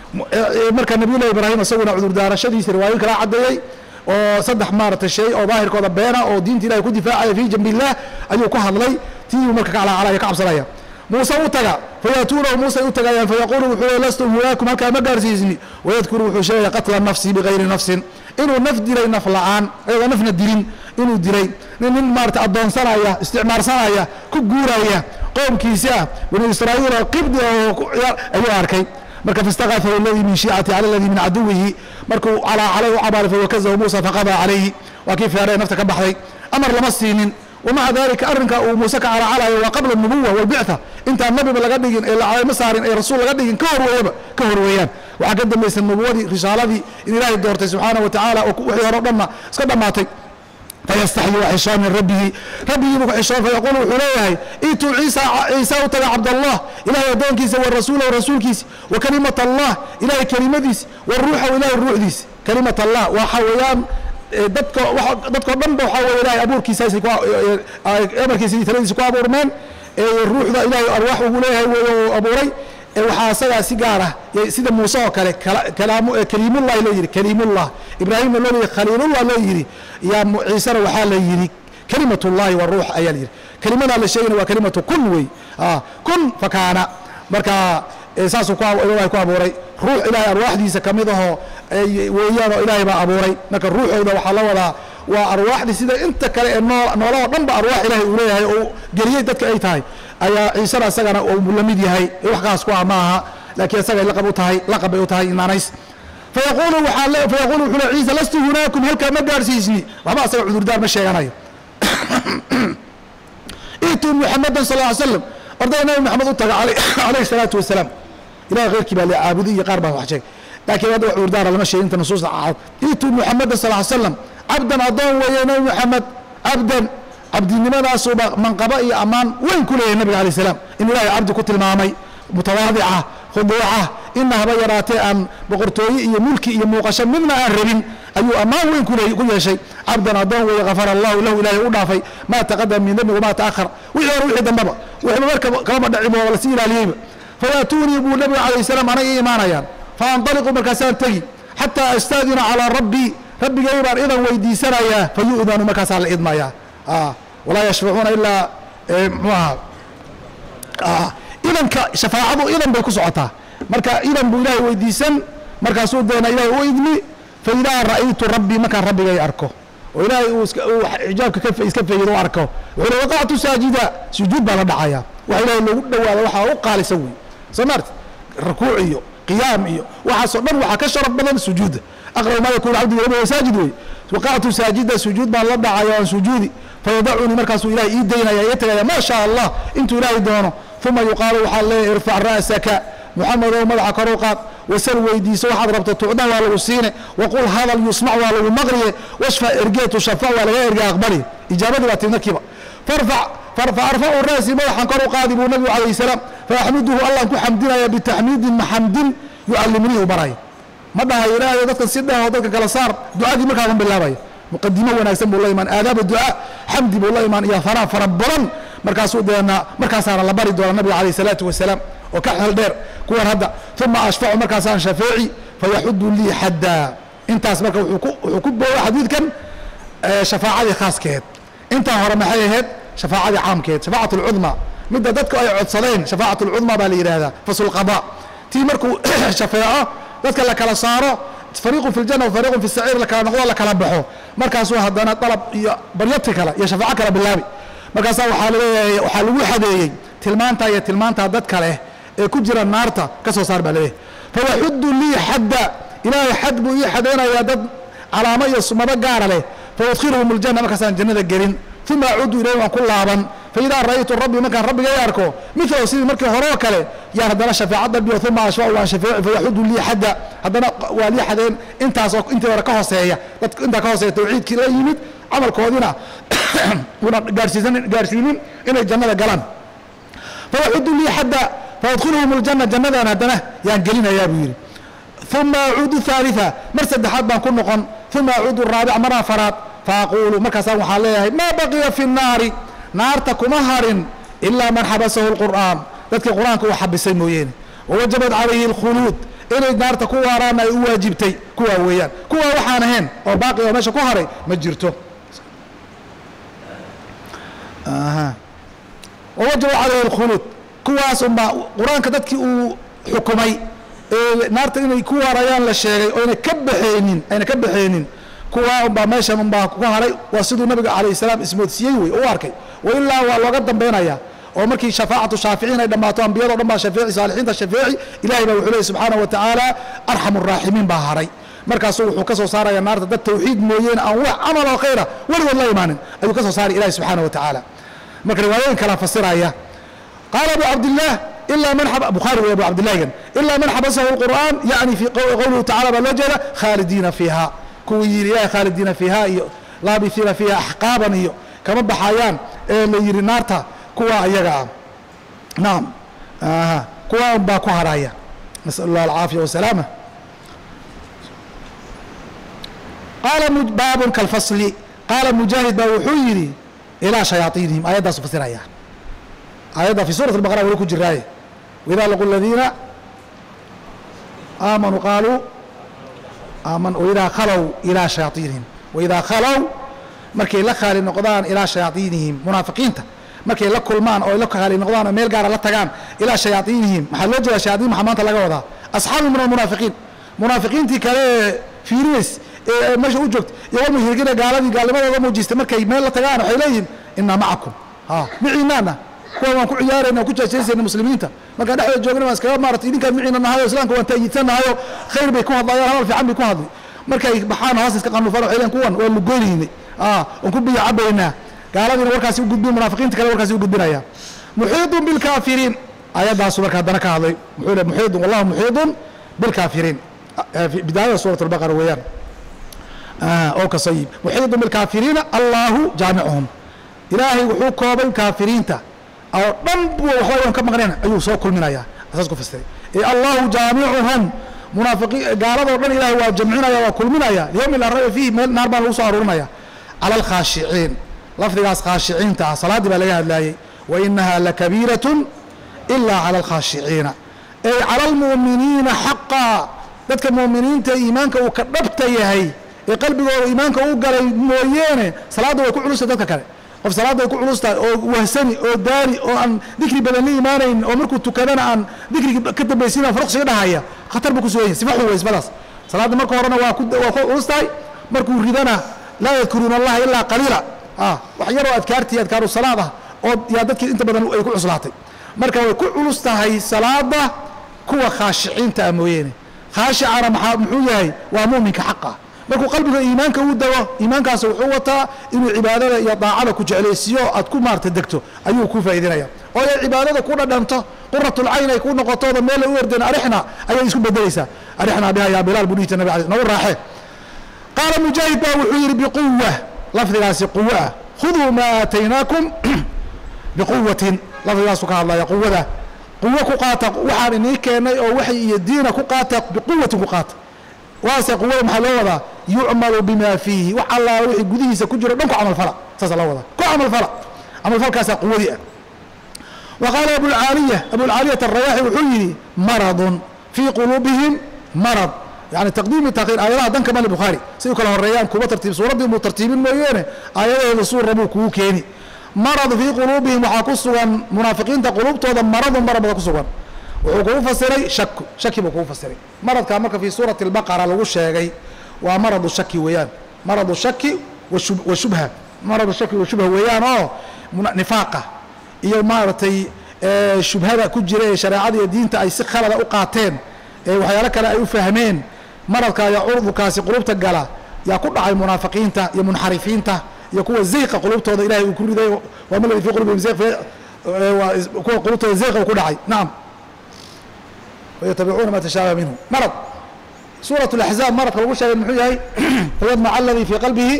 marka nabiyullahi ibraahim isaguna cudurdaarashadiisa riwaayoyin kala caddeeyey oo saddex maaragtay shay oo daahirkooda beena oo diinta ilahay ku difaacaya fii janbi illah ayuu ku hadlay tiibuu marka ka calacalaya ka cabsanaya muuse u taga fayaatuunahu muusay u tagayaan fayaquulu wuxuu leey lastu hunaakum halkaa ma gaarsiisni wayadkuru wuxuu sheegaya qatla nafsi bigayri nafsin inuu naf dilay naf la'aan ayadoo nafna dilin inuu dilay nin maarata addoonsanaya isticmaarsanaya ku guuraya qoomkiisi ah banu israa'iil oo qibdi oo ayuu arkay marka faistaqaafahu alladii min shiicati cala alladii min caduwihi markuu calaacalay u cabaaray fawakazahu muusa faqadaa calayhi waa kii feeree nafta ka baxday amar lama siinin ومع ذلك أرنك وموسى على على وقبل النبوة والبعثة أنت النبي لقد دقين إلا على مسار الرسول لقد دقين كهر ويان وعقد ليس النبوة دي رسالة دي إن الله دورته سبحانه وتعالى وحي ربنا اسكت ماتي فيستحي وحشان من ربه يبقى حشان فيقول حليه ايتوا عيسى وتبع عبد الله إله يدون كيس والرسول ورسول كيس وكلمة الله إله كلمة ديس والروح وإله الروح ديس كلمة الله وحويان dadko dhan ba waxaa weeye ilaahay abuurkiisaasi amarkiisa iyo taladiisa ku abuurmeen ruuxda ilaahay arwaax ugu leeyahay weeye uu abuuray waxaa isagaa si gaar ah sida muuse oo kale kaliimullahi loo yidhi kaliimullah ibraahimna loo yidhi khaliilullah loo yidhi yaa ciisena waxaa la yidhi kalimatullahi wa ruux ayaa la yidhi kelimadaa la sheegayna waa kalimatu kun wey kun fakaana marka saasuu ilaahay ku abuuray ruux ilaahay arwaaxdiisa ka mid ahoo weeyaan oo ilaahay baa abuuray marka ruuxooda waxaa la wadaa waa arwaaxdii sida inta kale ee noolahoo dhan ba arwaax ilaahay uu leeyahay oo geliyey dadka ay tahay ayaa ciisena isagana uu la mid yahay wax kaas ku ah ma aha laakiin isagay laqab bay u tahay inaanays fayaquulu wuxuu le ciisa lastu hunaakum halkaa ma gaarsiisni waxba asaga cudurdaar ma sheeganayo iituu muxamadan sal ly slam ordaya nabi maxamed u taga calayhi salaatu wasalaam ilahay keyrkii baa la caabuday iyo qaar baa wax sheegay laakiin hadda wax cudurdaara lama sheegin inta nusuusta cad iituu muxamada sal ly slam cabdan addoon weeye nabi maxamed cabdan cabdinimadaasuuba manqaba iyo ammaan weyn ku leeyahay nabiga alayh salaam in ilahay cabdi ku tilmaamay mutawaadica khuduuca إنها بيراتي أن بقرتوي ملكي موقشا مما أربين أيو أمان وين كل شيء عبدا أضان وغفر الله له إلهي أضافي ما تقدم من ذنبه وما تأخر ويروح دمبا ويركب كلام دعيبه ولا سير عليه فيأتوني أبو النبي عليه السلام أنا إيمانا يعني فأنطلق مركزان تجي حتى أستأذن على ربي جايبا إذا ويدي سرايا فيؤذن مركزان الإذن يا ولا يشفعون إلا إذن شفاعته إذن بيكسعتها مركا إذن بإلهي ويدي سن مركا سودنا إلهي وإذني فإذا رأيت ربي مكان ربي جاي أركه وإلهي حجابك كيف يسكب يدو أركه ولو وقعت ساجدا سجود بلا دعايا وإلهي لو دوا وحا وقال يسوي سمرت ركوعي قيامي وحصدر وحكشرب بدل سجود أقرب ما يكون عبدي ربي ساجد وقعت ساجدا سجود بلا دعايا سجودي فيضعني مركز إلهي إيدينا يا يتغير ما شاء الله انتو إلهي دونه ثم يقال وحال ارفع رأسك محمد ومدع كروقات وسل ويديس واحد ربط تعدى ولا وسينه وقول هذا يسمع ولا المغري واشفى ارجيت وشفاء ولا ارجع اقبلي اجابتي واتنكبه فارفع الراس مدحا كروقات النبي عليه السلام فاحمده الله انكو حمدنا بتحميد محمد يعلمني وبراي مدها الهي dadka sidaa dadka kala saar ducadii markaa aan bilaabay muqaddimo wanaagsan buu la iman aadaab du'a hamdi buu la iman ya farabaran markaasuu deena markaasaana la bari doona nabiga calayhi salaatu wasalaam oo ka xal dheer kuwan hadda thumma ashfa'u markaasaan shafaaci fayahuddu li hadda intaas marka wuxuu ku booday xadiidkan shafaacadii khaaskeed inta hore maxay ahayd shafaacadii caamkeed shafaacatul udma midda dadku ay codsadeen shafaacatul udma baa la yiraahdaa fasul qadaa tii markuu shafaaco dadka la kala saaro فريق في الجنة وفريق في السعير لك نقول لك لبحه مركز واحد أنا طلب بريتك لا يشفعك لا بالله مركز وحلو حدي تلمانتا دتك له كجرا النارتا كسو صار بله فوحد لي حد إلهي حد بي حدنا يا دد على ما يسمى بقار له فيدخلهم الجنة مركز الجنة الجرين ثم يعودوا إليه وكل لابا فإذا رأيت الرب مكان ربي ياركو مثل سيدي مركي هروك له يا هذا شفاعة ربي ثم أشفاء وشفاء فيحد لي حد هذا ولي حدين انت وركه سيئة انت كهسية توعيد كلا يمد عمل كودنا قارسينين إلى الجنة قلن فيحد لي حد فيدخلهم الجنة جنة هدنا ينقلنا يا بيري ثم يعود الثالثة مرسد حد ما كن نقن ثم يعود الرابع مرة فرات فأقول مركز وحاليه ما بقي في النار نار تكمهر إلا من حبسه القرآن ذلك القرآن كو حبسي مويين ووجبت عليه الخلود إلى النار تكوى رانا واجبتي كوى ويان كوى وحانهين وباقي وماشا كوهري مجرته ووجبت عليه الخلود كوى سنبا قرآن كذلك حكمي نار تكوى كوى ريان للشيغي وإن كبحينين كوا أمبا ماشا أمبا كوهري وصدوا النبي عليه السلام اسمه سيوي واركي وإلا هو قدم بينايا ومركي شفاعة الشافعين لما تو أنبياء ولما شفاعي صالحين الشفاعي إلهي بوحوله سبحانه وتعالى أرحم الراحمين بهاري مركز صوح وكسو صار يا نار ده التوحيد موين أو عمل خيره ولا والله إيمان أيو كسو صار إلهي سبحانه وتعالى مركز روايين كلام فسرها قال أبو عبد الله إلا من حب بخاري وأبو عبد الله إلا من حبسه القرآن يعني في قوله تعالى بالوجل خالدين فيها كوير يا خالدين فيها لابثين فيها أحقابا كما بحيان اللي يري نارتا كوا يجا نعم كوا باكو هرايا نسأل الله العافية والسلامة قال باب كالفصل قال مجاهد بوحيري إلى شياطينهم آيات سفسر آيات في سورة البقرة ولكم جراية وإذا لقوا الذين آمنوا قالوا آمنوا وإذا خلوا إلى شياطينهم وإذا خلوا markay la khaali noqdaan ilaa shayaatiinihim munaafiqiinta markay la kulmaan oo la khaali noqdaan meel gaar ah la tagaan ilaa shayaatiinihim maxaa loo jeedaa shayaatiin maxaa maanta laga wadaa asxaabu min almunaafiqiin munaafiqiintii kale fiiriis ee meesha u joogta iyo mushrikiina gaalnimadooda muujista markay meel la tagaan waxay leeyihiin inna macakum miciinaana kuwa waan ku ciyaarayna ku jeejeysayna muslimiinta marka dhexda joogna waan iskaga maaratay idinkaan miciina nahayo islaamka waan taayidsanahayo khayr bay ku hadlayaan hadal fiican bay ku hadlay markay baxaan hoos iska qanuufaan waxay leeyihiin kuwan waa lugoynaynay ونكون عبينا قال لنا وركاسي وقدبين منافقين تكلم وركاسي وقدبين يا محيط بالكافرين آيات ده سورة كهدنا كهذي محيط والله محيط بالكافرين في بداية سورة البقرة ويان أو كصيب محيط بالكافرين الله جامعهم إلهي وحوكوا بالكافرين تا أو ضمب وحوالهم كم غنينا أيوه سوى كل من آيات أساسكم في السري الله جامعهم منافقين قالوا دن إلهي وجمعنا وكلمنا اليوم اللي رأي فيه نار بان وصو أرورنا على الخاشعين لفظ خاشعين تاع صلاة بلغها الله وإنها لكبيرة إلا على الخاشعين أي على المؤمنين حقا ذاتك المؤمنين تا إيمانك وكربت يهي قلبك وإيمانك وقال موينة صلاة ويكون علوسة ذاتك كان qof salaada ay ku culusta oo wahsani oo daari oo aan dhikri badan iimaanayn oo markuu tukadana aan dhikri ka dambaysiina farqsiga dhahaya khatar buu ku soo yahay sifaxu way isbadaas salaada marka horena waa ku culustaay markuu ridana la yadkuruna allah illa qalila wax yar oo adkaaru salaada oo yaa dadka inta badan ay ku cuslaatay marka way ku culustahay salaada kuwa khaashiciinta mooyeen khaashicana muxuu yahay waa muuminka xaqa markuu qalbiga iimaanka uu dawo iimaankaas wuxuu wataa inuu cibaadada iyo daacada ku jeclaysiyo aad ku maarta degto ayuu ku faa'iideynaya oo ay cibaadada ku dhadhanto quratul ayn ay ku noqoto meel u ordeen arixna ayay isku bedelaysaa arixna biha ya bilal bunita nabi alayhi naw raaxe qala mujahid wuxuu yiri biquwwa lafdigaasi quwwa khudhu ma ataynakum biquwwatin lafdigaas ka hadlaya quwwada quwwa ku qaata waxaan inii keenay oo waxay iyo diina ku qaata biquwwatin ku qaata واسع قوة محل وضع يعمل بما فيه وعلى وحي قديه سكجر دنك عمل فلا ساس الله وضع كو عمل فلا عمل فلا كاسا قوة دي وقال أبو العالية الرياحي وحيي مرض في قلوبهم مرض يعني تقديم التأخير آيات دنك مال البخاري سيوك له الريان كوبا ترتيب سورة مترتيبين موينة آيات الصور ربو كوكيني مرض في قلوبهم وحاكسوا منافقين تقلوب توضا مرض كسوا وحكوه فسري شك بكوه فسري مرض كامرك في سورة البقرة لو الشيء ومرض الشك ويان مرض الشك والشبهة مرض الشك والشبهة ويان نفاقة iyo maartay shubhada ku jiray shariicada diinta ay si khalad u qaateen waxyaalo kale ay u fahmeen maradka ya urdukaasi qulubta gala ya ku dhacay munaafiqiinta iyo munxarifiinta iyo kuwa zayqa qulubtooda ilaahay uu ku riday waa meel fi qulubihim zayq kuwa qulubtooda zayqa ku dhacay naam ويتبعون ما تشابه منه مرض سورة الأحزاب مرض كلو شيء محيي فيطمع الذي في قلبه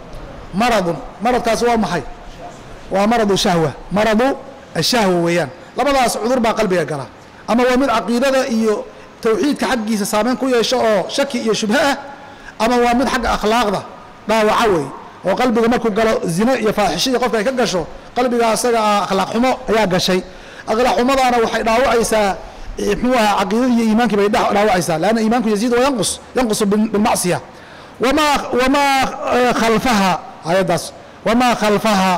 مرض كاسوا محي ومرض الشهوة مرض الشهوة ويان لما ضاع عذر بقى قلبي قرا أما هو من عقيدة إيو توحيد كحقي سامين كوي شك إيو شبهة أما هو من حق أخلاق ده لا وعوي وقلبي مركو قال الزنا يفاحشية قفك يكجشو قلبي قال أخلاق حمو يا قشي أخلاق حمو أنا وحي راوعيسا محوها عقيدة إيمانك بيدح راوعيسا لأن إيمانك يزيد وينقص بالمعصية وما خلفها آيات وما خلفها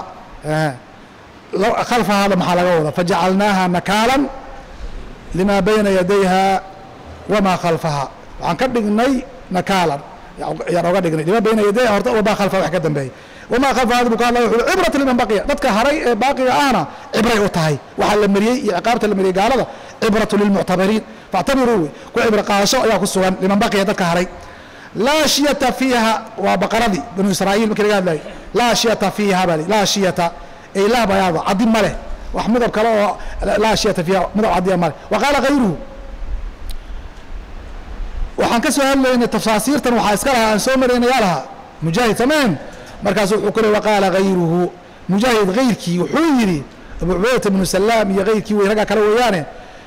خلفها هذا محل قوله فجعلناها نكالا لما بين يديها وما خلفها عن كدغني نكالا يا رغدغني لما بين يديها وما خلفها وحكا دنبي وما خلفها هذا قال الله عبرة لمن بقي ددك هري باقي انا عبره وتahay waxa la mariyay ciqaabta la mariyay gaalada عبرة للمعتبرين فاعتبروا كو عبره قاشو ayaa ku sugan liman baqi dadka haray لا شية فيها وبقردي بنو إسرائيل ممكن قال لي لا شية فيها بلي لا شية أي لا بياض عدي ماله وأحمد بكلام لا شية فيها مدى عدي ماله وقال غيره وحنكسر هل إن التفاسير تنوح أسكرها أن سومر إن يالها مجاهد تمام مركز وكله وقال غيره مجاهد غيرك وحيري أبو عبيدة بن سلام يغيرك ويرجع كلام ويانه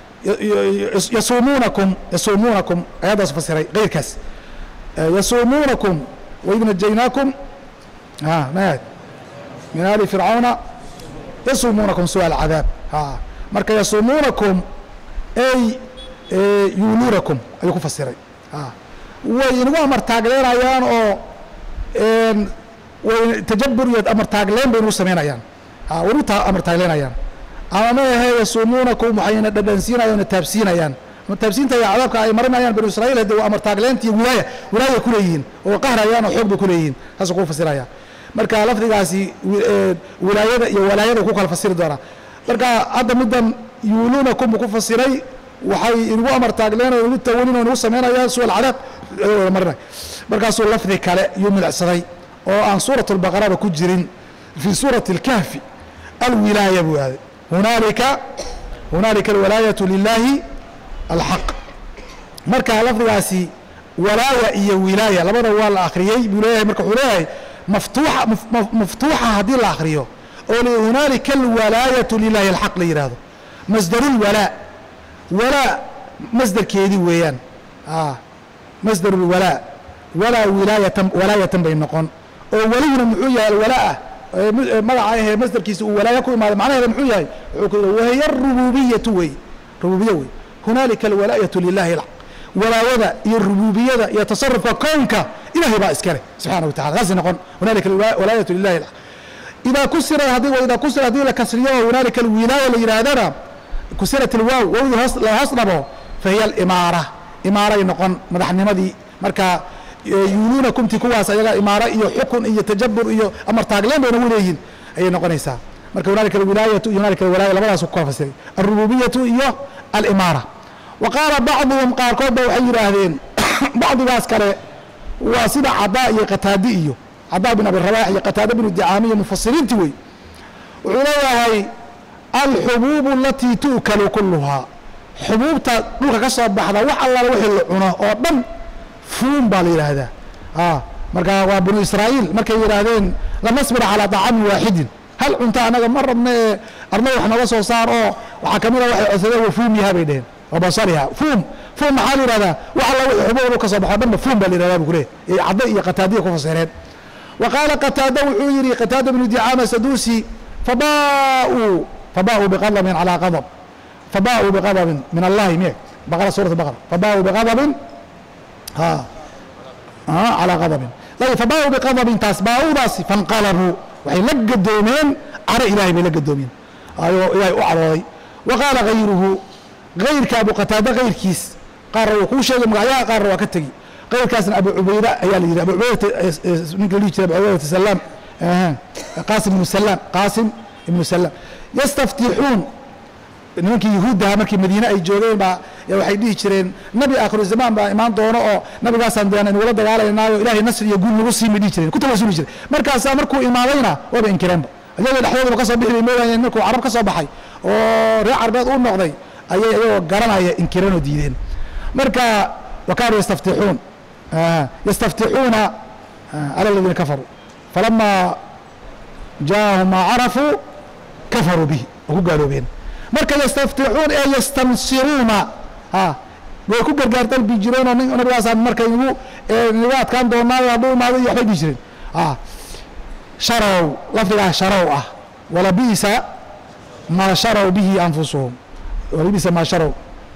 يصومونكم هذا فسري غير كاس يصومونكم وإذ نجيناكم مات من آل فرعون يصومونكم سوء العذاب مركا يصومونكم أي يولونكم أيكم فسري وينوا أمر تاجلين أيان أو وتجبر يد أمر تاجلين بينو سمين أيان ونوتا أمر تاجلين أيان أما هي يصومونكم وحين الدنسين أيان التابسين أيان التابسين تيا عذابك أي مرنا أيان بنو إسرائيل هذا أمر تاجلين تي ولاية كليين وقهر أيان وحب كليين هذا كوف فسرايا marka lafdigaasi walaayada ku kala fasiri doona marka hadda midan yuulunakum ku fasiray waxay inugu amar taagleen oo inugu tawanin oo inugu sameynayaan su'aal cadaab marna markaasuu lafdi kale yumilacsaday oo aan suuratul baqara ku jirin fi suuratil kahfi alwilaaya buu aaday hunaalika alwilaayatu lillahi alxaq marka lafdigaasi walaaya iyo wilaaya labada waa la akhriyay buu leeyahay marka wuxuu leeyahay مفتوحة هذه الآخرية هنالك الولاية لله الحق ليرادو مصدر الولاء ولاء مصدر كيدي ويان مصدر الولاء ولا ولاية بين نقون ولينا محوية الولاء مدعاه مصدر كيس ولاية كل معناها محوية وهي الربوبية ربوبية هنالك الولاية لله الحق ولاية الربوبية يتصرف كونك إلهي بقى إسكاره سبحانه وتعالى غزنا نقول هنالك الولاية لله الحق إذا كسر هذه وإذا كسر هذه لكسرية هنالك الولاية لإرادنا كسرت الواو لا هصنبه فهي الإمارة إمارة نقول مدحنمدي مركا يولونكم تكواس أيها إمارة إيو حكم إيو تجبر إيو أمر تاغلين بين وليهن أي نقول إيسا مركا هنالك الولاية هنالك الولاية لما سكوا فسري الربوبية إيو الإمارة وقال بعضهم قال كوبا وحير أهلين بعض الناس كره واسدة عداء قتادي إيو عداء بن أبي الرواح قتادة بن الدعامية مفسرين توي وعليها هي الحبوب التي تؤكل كلها حبوب تلك كسب بحذا وحلا وحي العنى أو فوم بالي هذا مركا وبنو إسرائيل مركا يراهدين لم نصبر على طعام واحد هل أنت أنا مرة من أرمي وحنا وصل صار وحكمنا وحي أسده وفوم يهابيدين وبصرها فوم محالي هذا وحلا وحي حبوب كسب بحذا فوم بالي هذا بقوله عضية قتادية كفصيرين وقال قتادة وعيري قتادة بن دعامة سدوسي فباءوا بغضب على غضب فباءوا بغضب من الله ميك بقرة سورة البقرة فباءوا بغضب على غضب طيب فباءوا بغضب تاسباءوا بس فانقلبوا وحي لق الدومين عرى إلهي بلق الدومين إلهي أعرضي وقال غير كابو قتادة غير كيس قال وكوش شيء مقايا قال وكتجي غير كاس أبو عبيدة هي اللي أبو عبيدة من قليش أبو عبيدة السلام قاسم بن سلام يستفتحون nimankii yahuuddaha markii madiine ay joogeen baa waxay dhihi jireen nabi aakhiru zamaan baa imaan doono oo nabigaasaan deena in wala dagaalaynaayo ilaahay nasri iyo guul nagu siimi dhihi jireen ku tawaasuli jireen markaasaa markuu imaadayna waaba inkireenba iyagoo dhexdoodaba ka soo bixi bay moodayeen markuu carab ka soo baxay oo reer carbeed u noqday ayay iyagoo garanaya inkireen oo diideen marka wakaanuu yastaftixuuna cala aladiina kafaruu falamaa jaahum maa carafuu kafaruu bihi oo ku gaaloobeen marka yastaftixuun ee yastansiruuna way ku gargaar dalbi jireen oo nabigaasaan markay nagu adkaan doonaayo hadduu imaado iyo waxbay dhihi jireen sharow lafdigaa sharow walabiisa maa sharow bihi anfusuhum walabiisa maa sharow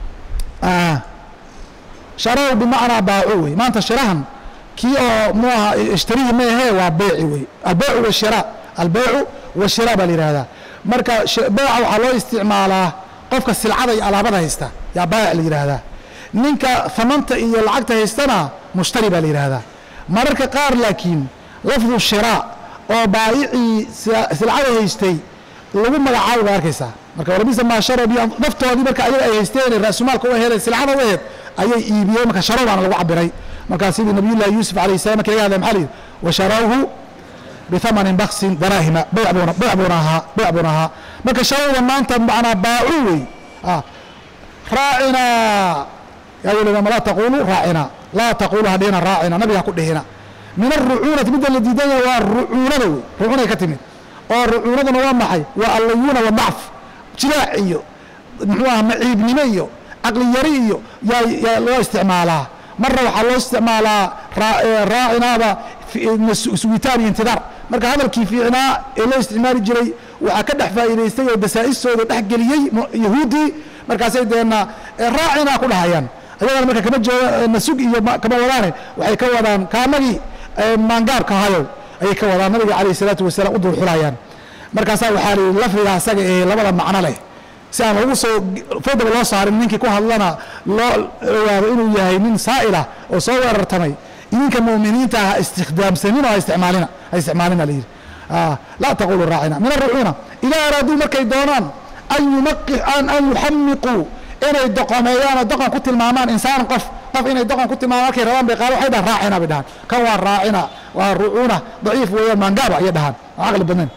sharow bimacnaa baaco wey maanta shirahan kii oo muu aha ishtarihi ma ahee waa beeci wey albeecu washira albeecu washira baa la yihahdaa marka beeca waxaa loo isticmaalaa qofka silcada iyo alaabada haysta yaa baa'ic la yidhaahdaa ninka thamanta iyo lacagta haystana mushtari baa la yidhaahdaa mararka qaar laakiin lafdu shiraa oo baayicii silcada haystay lagu magacaabo baa arkaysaa marka warabisa maa sharo bi naftoodii marka ayaga ay haysteen raasumaalka u heleen silcada u aheed ayay iibiyeen marka sharow baana lagu cabiray markaa sidii nabiyullahi yuusuf calayhi salam markii laga hadlay maxaa la yidhi washarawhu بثمن بخس دراهم بيع بونها marka shawada maanta macna baacuwi raacina ya walaal ma la taqulu raacina la taqulu hadina raacina nabiga ku dhehina min ar-ru'una midda la diidan waa ru'una ka timid oo ru'unaduna waa maxay waa allayuna wa da'f jilaac iyo muxuu ah maciibnimo iyo aqli yari iyo ya loo isticmaalaa marna waxaa loo isticmaalaa raacinada sugitaan iyo intidaar marka hadalkii fiicnaa ee loo isticmaali jiray waxaa ka dhex faa'iidaystay oo dasaa'istooda dhex geliyey yahuudii markaasay deena raacina ku dhahayaan ayagana marka kama jooga nasug iyo kama wadaane waxay ka wadaan kaamagii maangaabka hayow ayay ka wadaan nabiga calayhi salaatu wasalaam u dulxulayaan markaasaa waxaa la yidhi lafdiga asaga ee labada macno leh si aan ugu soo foodaba loo saarin ninkii ku hadlana loo ogaado inuu yahay nin saa'ila oo soo weerartamay idinka mu'miniinta ah istikhdaamsanin oo isticmaalina la yidhi laa taqulu raacina min arrucuuna idaa araaduu markay doonaan an yuxamiquu inay doqomeeyaan oo doqon ku tilmaamaan insaan qof inay doqon ku tilmaamaan markay rabaan bay qaalo waxay dhahan raacina bay dhahaan kan waa raacina waa rucuuna daciif weeyaan maangaaba ayay dhahaan oo caqli badnayn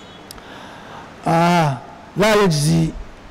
laa yajzi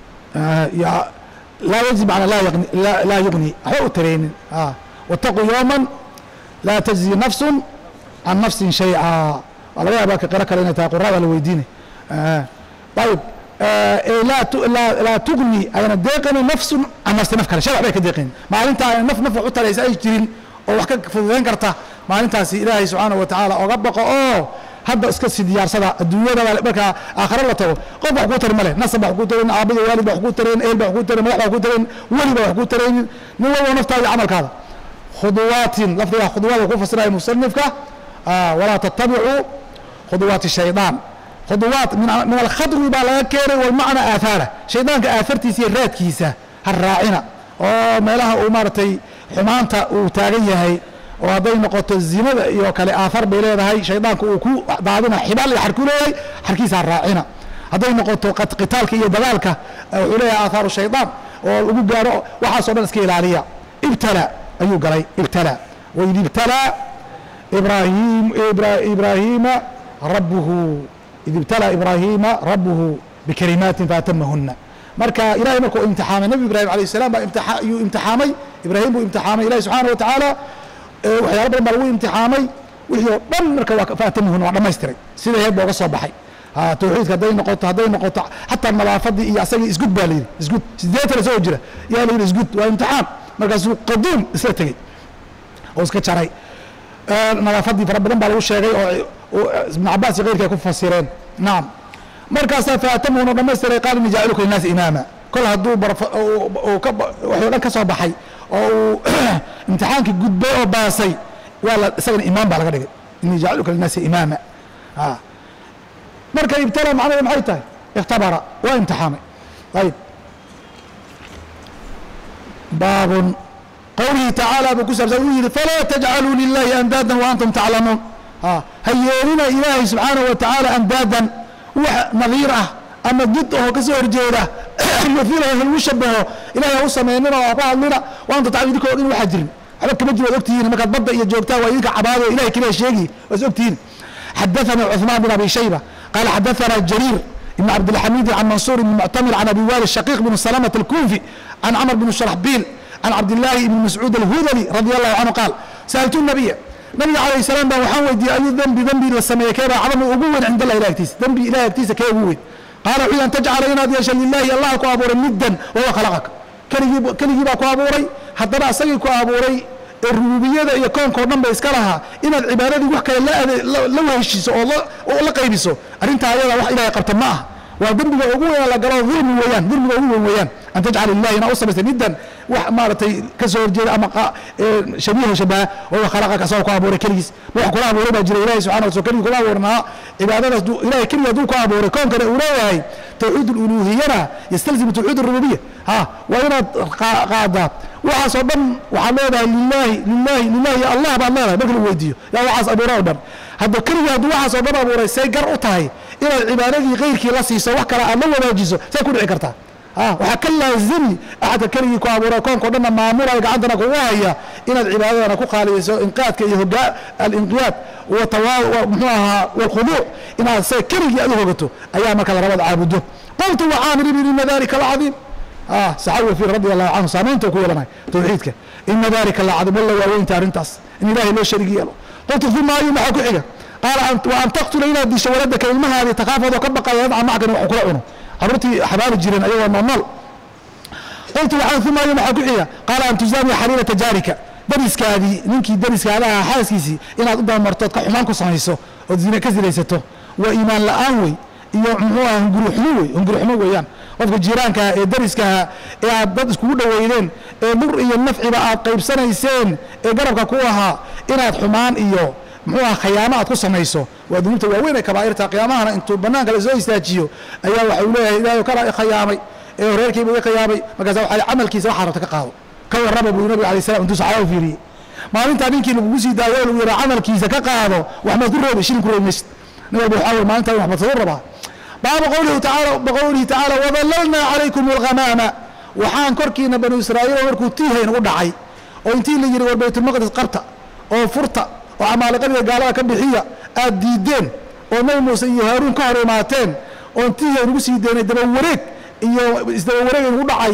macnaa laa yugni waxba u taraynin wattaquu yowman laa tajzi nafsun can nafsin shayca waa laga yaabaa ka qiro kale inay tahay qurada la weydiinay ayib لا تغني أنا ديقن نفس عن نفس نفكر شرع بيك ديقن ما أنت نف عطر ليس أي جرين أو وحكك في ذنكرته ما أنت إلهي سبحانه وتعالى أربق هذا اسكت ديار صدا الدنيا ده بك آخر الله تو قف حقوتر مله نصب حقوترين عابد والد حقوترين إيل حقوترين ملح حقوترين ولد حقوترين نور ونفتح العمل هذا خطوات لفظها خطوات وقف سراء المصنفك ولا تتبعوا خطوات الشيطان خطوات من الخطو بالكير والمعنى آثاره شيطانك آثرتي سير رات كيسة الراعنا أو مالها أمارتي حمانتا وتاغيه هي وهذا نقطة الزنا يوكل آثار بلاد هاي شيطانك وكو بعدنا حبال يحركونه هاي حركيسها الراعنا هذا نقطة قتالك يدلالك عليها آثار الشيطان وقالوا وحصل نسكيل عليها ابتلى أيوه قال ابتلى وإذ ابتلى إبراهيم ربه إذ ابتلى إبراهيم ربه بكلمات فأتمهن مركا إلهي مركو امتحان النبي إبراهيم عليه السلام امتحامي إبراهيم امتحامي إلهي سبحانه وتعالى وحيا رب المروي امتحامي وحيا ضم مركا فأتمهن وعلى يستري سيدة هيد بوغا صباحي توحيد هدين نقطة حتى الملافظ يعسل اسجد بالي اسجد سيدات لسوجره يا لي اسجد وامتحان مركا قدوم اسلتي أو اسكت شرعي الملافظ فربنا بالو شيغي ابن عباس غير كيف فسرين نعم مركز فاتمه لما يستري قال اني جاعلك للناس اماما كل هدو وحيولا كسو بحي او امتحانك قد او باسي ولا سجن امام بقى لغا اني جاعلك للناس اماما مركز ابتلى معنا محيته اختبر وامتحان طيب باب قوله تعالى بكسر زوجه فلا تجعلوا لله اندادا وانتم تعلمون هيولنا إلهي سبحانه وتعالى أندادا نظيره أما ضده كسر جيره مثيره المشبهه إلهي هو سميننا وأباه لنا وأنت تعالى ذيك وإن وحجرين عليك مجد وأكتين ما قد بدأ يجوكتا وإذيك عباده إلهي كلا شيء وأكتين حدثنا عثمان بن أبي شيبة قال حدثنا جرير بن عبد الحميد عن منصور بن معتمر عن أبي وائل الشقيق بن سلامة الكوفي عن عمر بن شرحبيل عن عبد الله بن مسعود الهذلي رضي الله عنه قال سألت النبي عليه السلام بقى وحاول أي ذنبي للسماء كيف عظم أبوه عند الله إله يكتيس ذنبي إله يكتيس كيف أبوه قال عيدا أن تجعل ينادي لله الله كوابوري ندا وهو خلقك كان يجيب كوابوري حتى لا أسجل كوابوري الربوبية يكون كورنم بإسكالها إن العبادة دي وحكا لو هشيسو والله قيبسو أرنت هذا وح إله يقبت معه وذنبي أبوه ولا قالوا ظلم ويان ذنبي أبوه ويان أن تجعل الله هنا أصلا بس ندا ومارتي كسر جيل أما شبيه وهو خلقك أصلا كوابوري كليس وحكوا أبوري بجري إلهي سبحانه وتعالى كل أبورنا عبادة إلهي كل يدو كوابوري كون كان أولاي توحيد الألوهية يستلزم توحيد الربوبية وهنا قاعدة وحصبا وحمادا لله يا الله بالله بقول ويديو يا وحص أبو رابر هذا كل يدو وحصبا أبوري سيجر أطهي إلى العبادة غير كلاسي سواء كلا الله ولا جزء سيكون عكرتها وحكلا الزمي أحد كلي كوابورا كون كنا مامورا عندنا قوايا إن العبادة أنا كخالي إنقاذ كيهجاء الإنقياد والخضوع إن سيكلي يأذوه أيام كلا ربض عابده قلت وعامر بن ذلك العظيم سعوي في رضي الله عنه سامنت وكل لنا توحيدك إن ذلك العظيم والله وين تارنتاس إن إلهي لا شريك له قلت ثم أيوم حكوا حاجة قال وأن تقتل إلى دي شولدك المها هذه تخافض وكبق يضع معك وحكوا حضرتي حبال الجيران أيها المنال قلت وعن ثم يوم حكوحية قال أن تزامي حليلة جارك درسك هذه ننكي درسك على حاسكيسي إن أضبع مرتضك حمانك صحيسو وزينا كزي ليستو وإيمان لآوي يوعموها هنقروا حنوي يعني وفق جيرانك درسك دادسك كودا ويدين مر إيا النفع بقى قيب سنة يسين قربك كوها إناد حمان إيو محوها خيامات كصميسو ودنيت وين كبائرتها قيامها انتو بنانك لزو يستاجيو ايا وحولها اذا كره خيامي ريركي بو خيامي markaas waxa amalkiisa waxa rabta ka qaado ka warraba buu nabi kaleey salaam intuu saxaabo fiiri maalinta ninkii lagu sii daayo uu yiri amalkiisa ka qaado wax ma ku roob shin ku reemis nabi buu xawal maalinta wax ma soo rabaa baab qawlihi ta'ala wa dhallalna alaykum al-ghamama waxaan korkiina banu israa'iil markuu tiihayn u dhacay oo intii la yiri war baytul maqdis qabta oo furta وعمالقة قالوا كبحية الديدين ونبي موسى هارون كهرماتين وانتي نقصي دين دبوريك استبوريك ودعي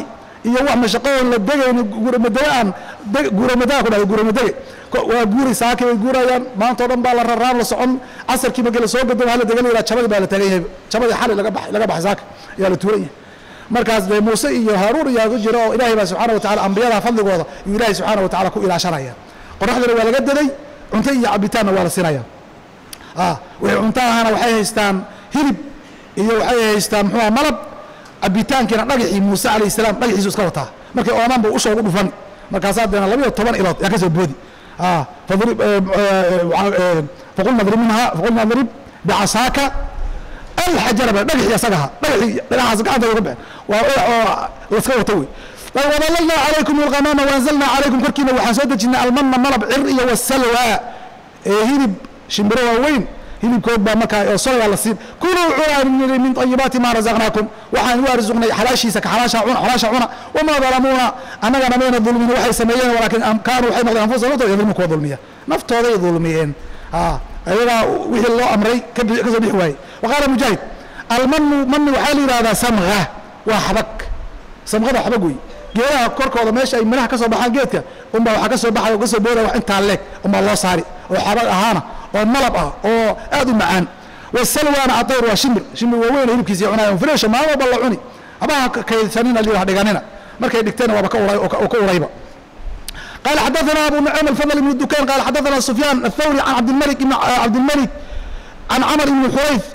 iyo wax mashaqoon la degayn guuramadaan guuramadaan ku dhahay guuramadage waa guuri saakay way guurayaan maanta oo dhan baa la raraan la socon casarkii markii la soo gado waxa la degan yahay jabada baa la tagay jabada xalay laga baxay saaka yaa la tuuray markaas de Muuse iyo Haaruun yaa ku jira oo Ilaahay baa subxaanahu wa ta'ala anbiyada fadligooda iyo Ilaahay subxaanahu wa ta'ala ku ilaashanaya qoraxdana waa laga daday cunto iyo cabitaanna waa la siinaya wixii cunto ahana waxay haystaan hilib iyo waxay haystaan muxuu malab cabitaankina dhagaxii Muuse calayhi salaam dhagaxiisu iska wataa markay oomanba u soo dhufan markaas aadana 12 ilood yaa ka soo boodi فضرب فقلنا اضرب منها فقلنا اضرب بعصاك الحجر دغخ يسغها دغخ قاعده يقبع وسكوتوي وظللنا عليكم الغمام وانزلنا عليكم كركينا وحان سو دجنا المن ملب عريه والسلوى هيرب شمبروا وين هيرب كود با marka soo la siin kullu uran min tayyibati ma razaqnakum waxaan waarzuqnay xalaashiisa ka xalaasha cuna wama zalamuna anaga nameena dulmin waxay sameeyeen walakin kaanu waxay noqdeen anfusahooda yadulmu ku dulmiya naftooda ay dulmiyeen ayaga wixii loo amray ka soo bixi waayay waqala mujahid alman waxa la yiraahdaa samgha wa habak samghada habag way geedaha korkooda meesha ay miraha ka soo baxaan geedka umba waxa ka soo baxay oo soo boora wax inta leeg umba loo saari oo habag ahaana oo malab ah oo aad u macaan wasalwana atayr wa shimir waweyn hilibkiisa cunayaan fresh ma wada la cuni abaha kaydsanina li wax dhiganina markay dhigteen waa ka uray oo ka urayba قال حدثنا ابو نعيم الفضل بن الدكان قال حدثنا سفيان الثوري عن عبد الملك عن عمر بن الحريث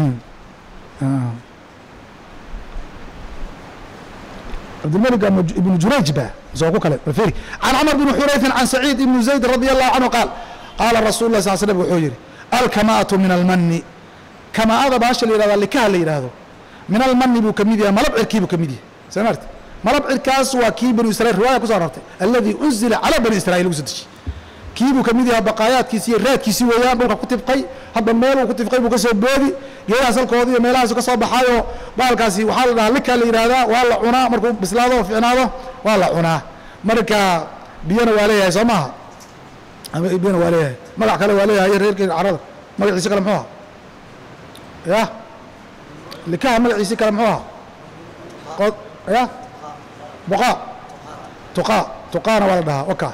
عبد الملك بن جريج بقى زوجو كلام الفيري عن عمر بن حريث عن سعيد بن زيد رضي الله عنه قال رسول الله صلى الله عليه وسلم وحجري الكماءة من المن كما هذا باش اللي هذا اللي كان اللي هذا من المن بكميديا ملب عركي بكميديا سمعت ملب عركاس وكيب بني اسرائيل روايه كسرت الذي انزل على بني اسرائيل وسدش كيب كميديا بقايات كيسي راد كيسي ويان دولك كتب قي هذا ميل وكتب قي بكسو بودي جيل اصلكودي meelahaas ka soo baxayo baalkaasi waxa la dhahaa lika la yiraahdaa waa la cunaa markuu bislaado fiicnaado waa la cunaa marka biyana waa leeyahay Soomaha ama ibn waa leeyahay magac kale waa leeyahay reerkii carada magaciisa kale muxuu ya lika magaciisa kale muxuu qod ya buqa tuqana wala dhaha waka